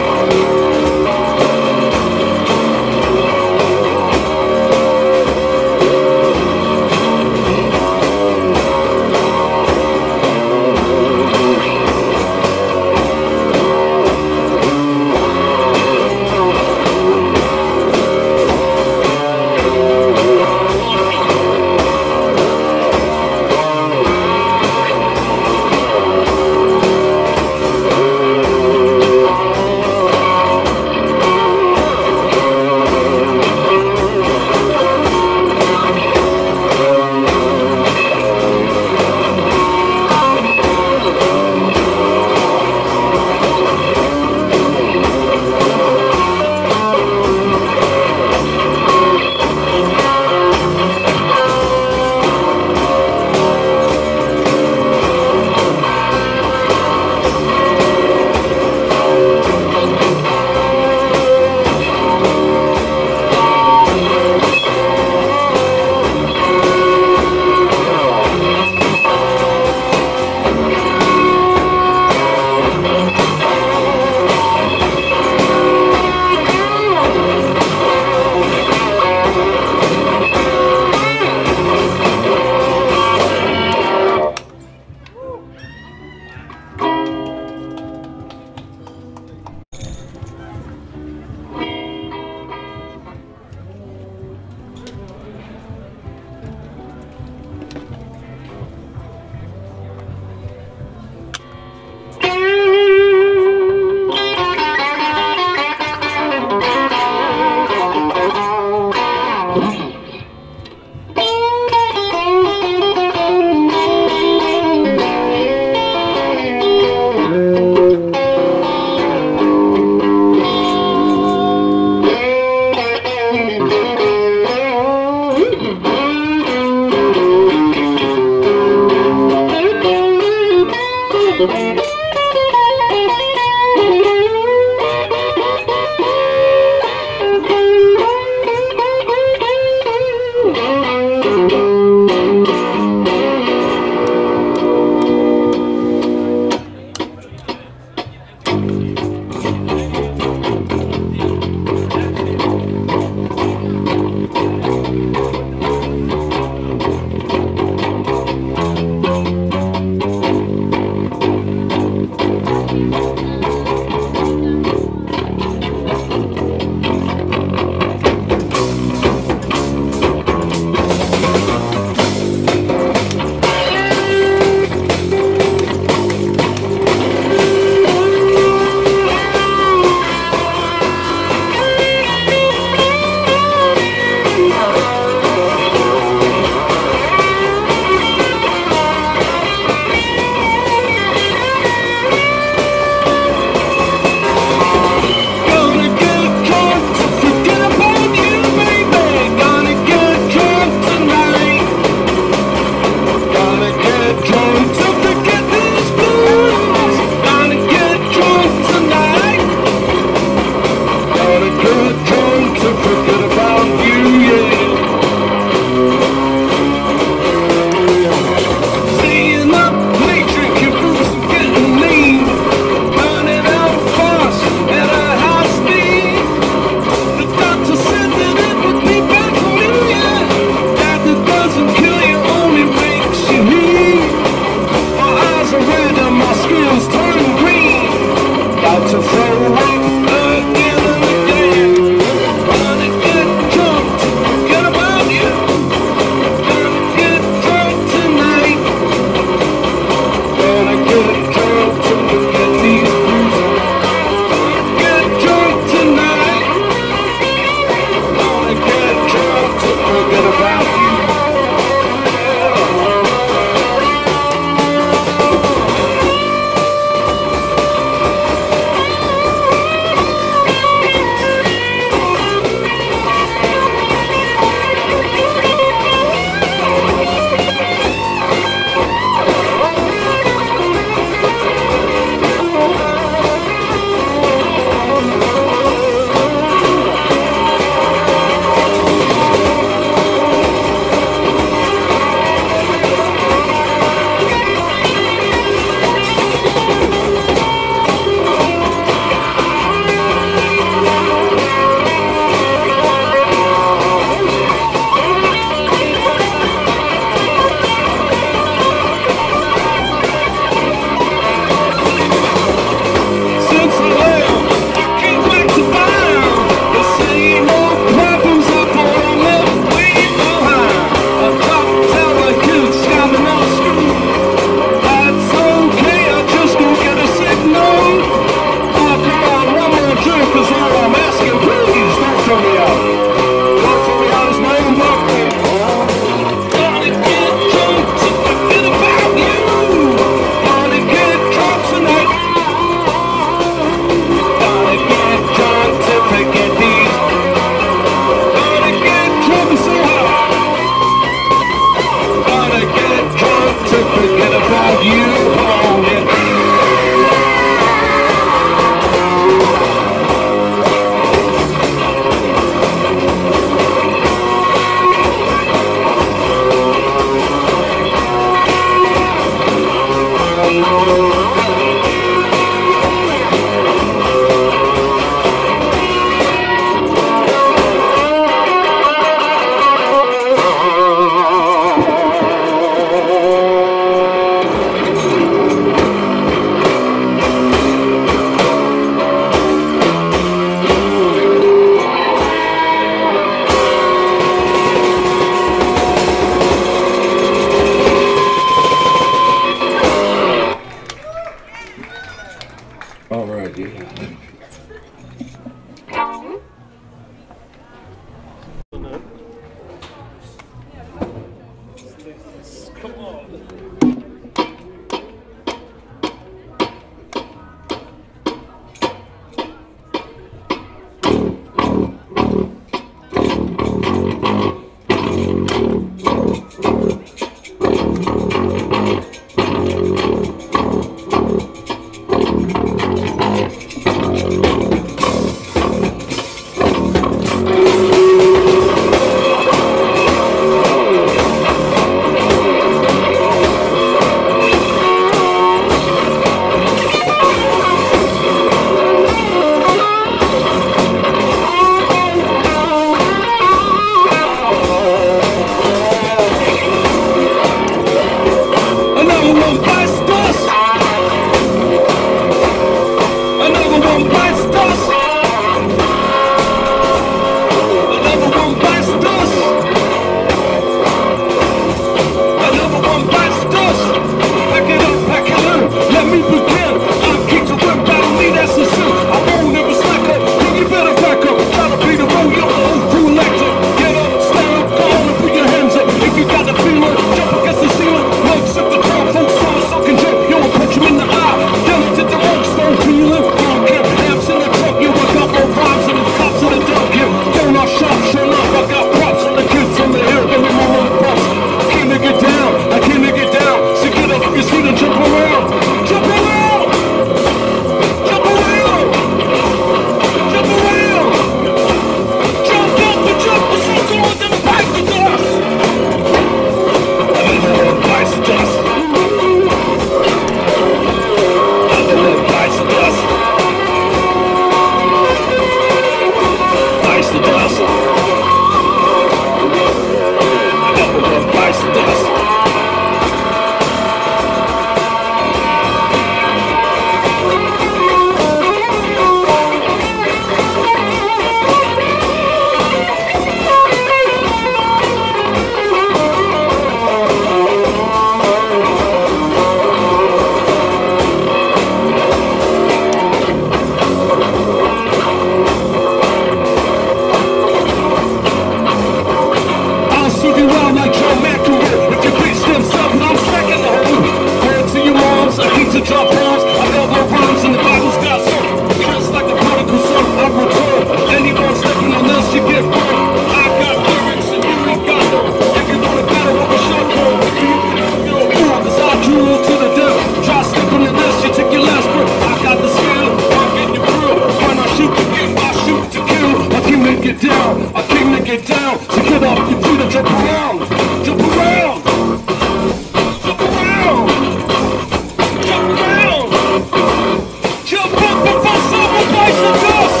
So get off your feet and jump around. Jump around. Jump around. Jump around. Jump up before someone bites the dust.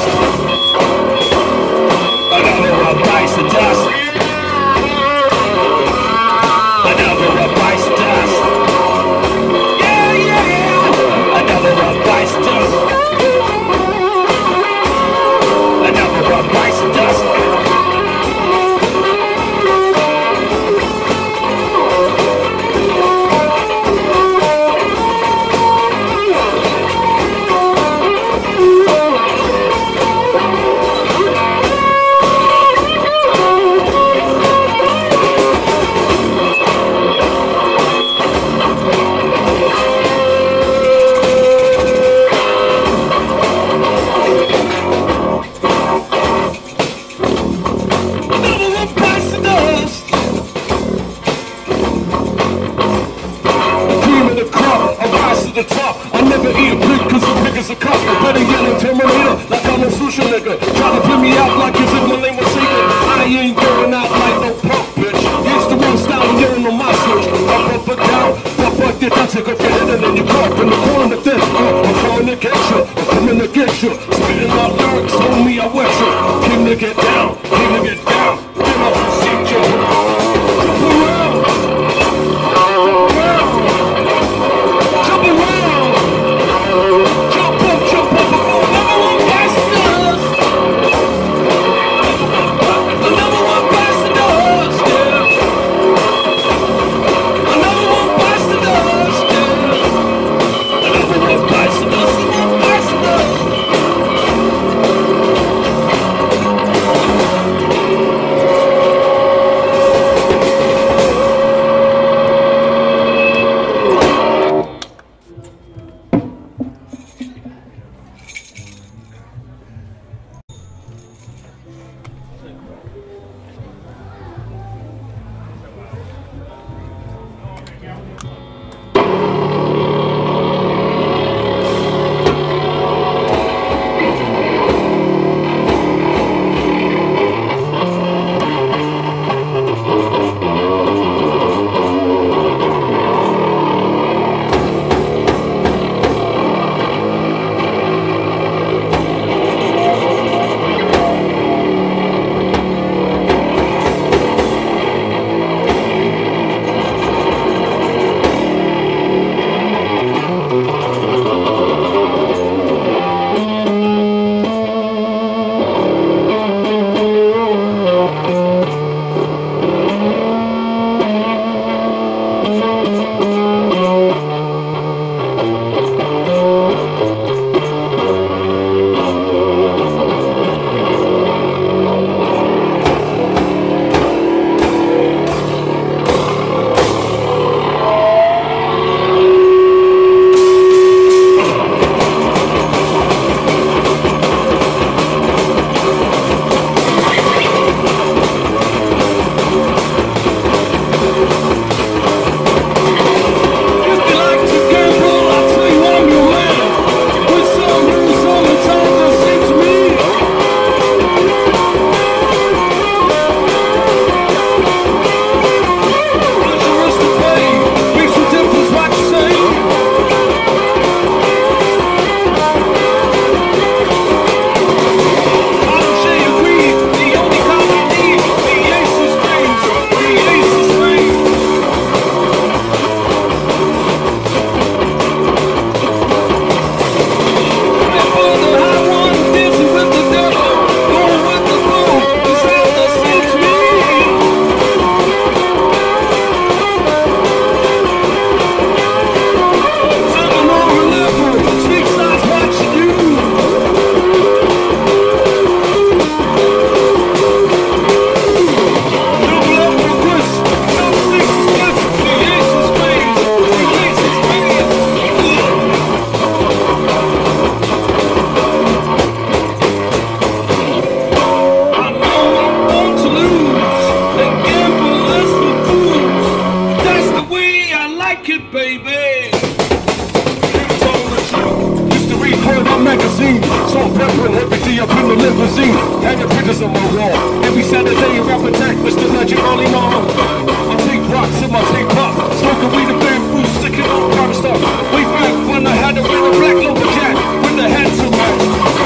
Another one bites the dust. Another one bites the dust. Yeah, yeah, yeah. Another one bites the dust. Another one bites the dust. The top. I never eat a pig cause the pig is a cop. I better yell in Terminator like I'm a sushi nigga. Try to put me out like as if my name was Satan. I ain't going out like no punk bitch. It's the one style and you're on my switch. Up, up, and down. Up, did I take off your head and then you caught in the corner then. I'm coming to get you. I'm coming to get you. Spitting out lyrics, homie, I wet you. Came to get down. Came to get down. Get off the seat, you. Jump around. Jump around. Jump up, before another one bites the dust. Another one bites the dust, yeah. Another one bites the dust, yeah. Another one bites the dust, another one bites the dust. me up in the limousine, hanging pictures on my wall. Every Saturday, rap attack, Mr. Legend, early on. I take rocks in my tape pop, smoking weed and bamboo, sticking on private stuff. Way back when I had to wear a black lumberjack with the hat to match.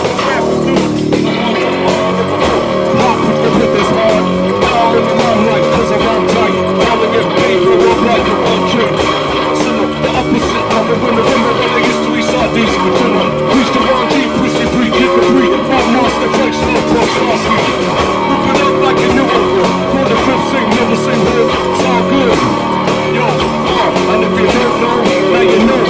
Pop with this hard, now I'm in the limelight, cause I'm on tight. Trying to get paid for one like a one trick. The opposite of a winner, when they used to eat sardines for dinner. Reach the wrong G, pussy free, kick a free. My master flex, no pro, sauce me. Whip it up like a new one. For the fifth sing, never sing hood. It's all good. Yo, and if you don't know, now you know.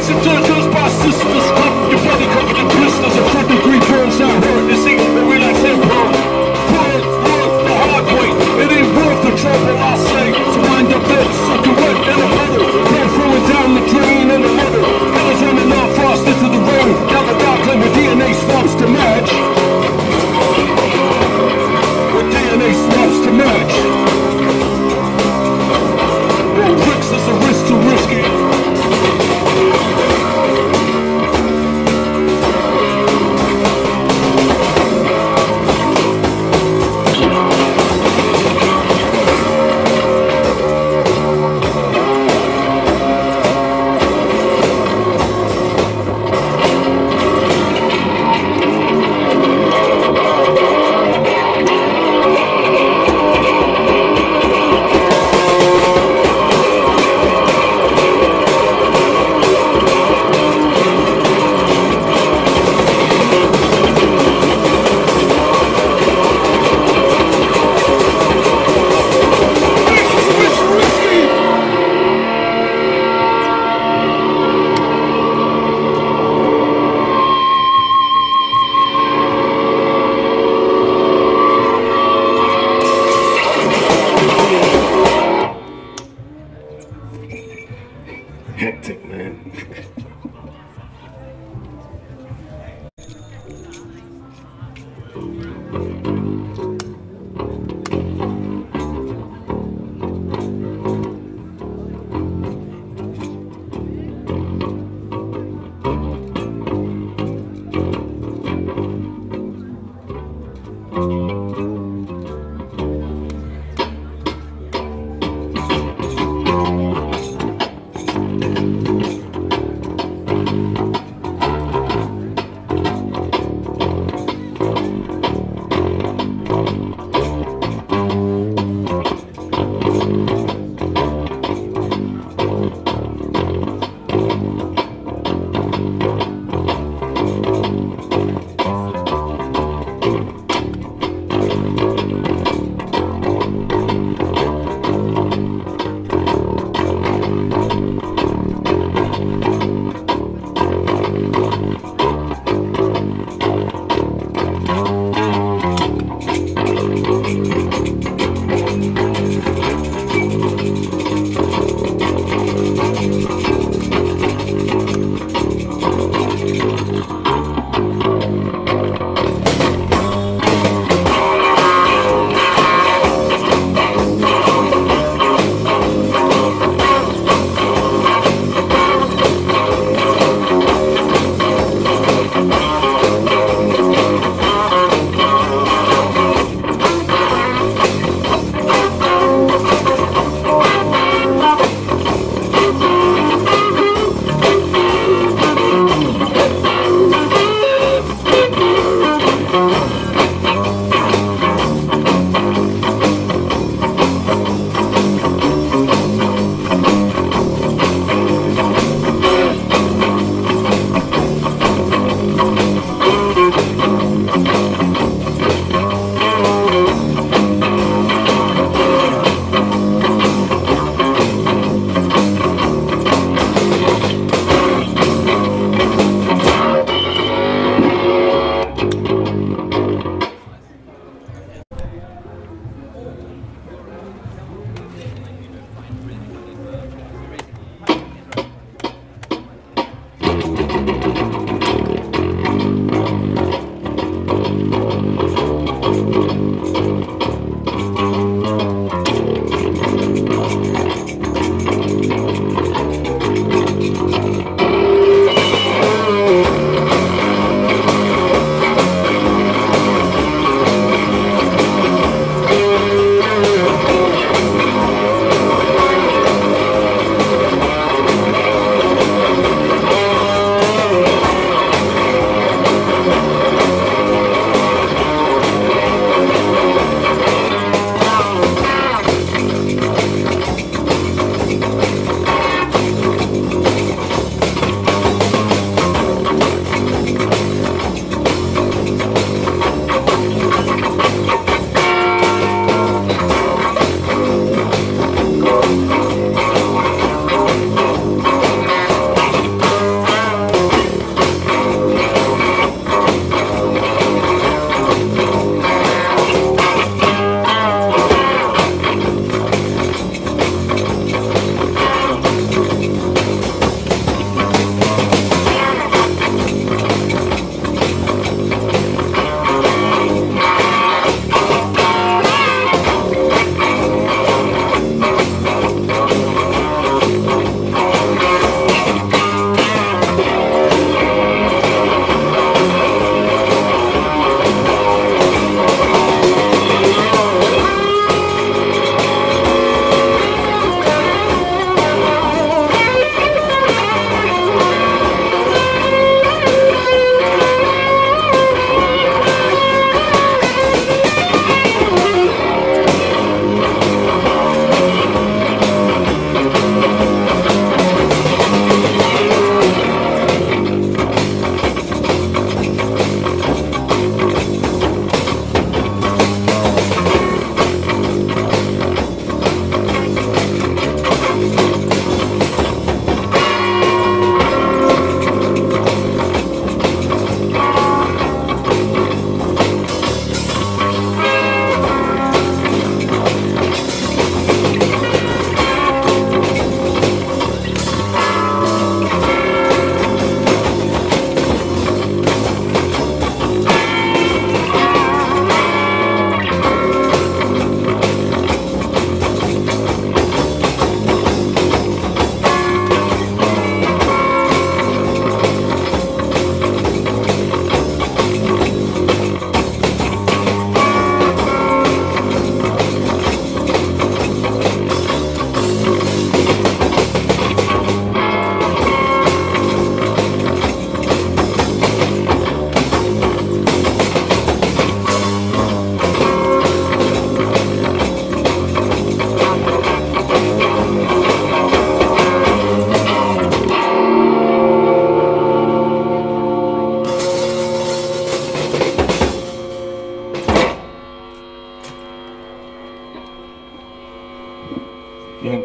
and judges by sisters. Your body covered in blisters, a 3rd-degree burns out hurt. This ain't a relax tempo. Work the hard way. It ain't worth the trouble, I say. So wind up this, sucker wet in a puddle. Blood flowing down the drain in the muddle. Colors running off fast into the rain. Down the dark lane with DNA swabs to match. With DNA swabs to match. Well, Rick's is a risk too risky.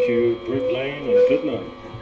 you, Brick Lane, and good night.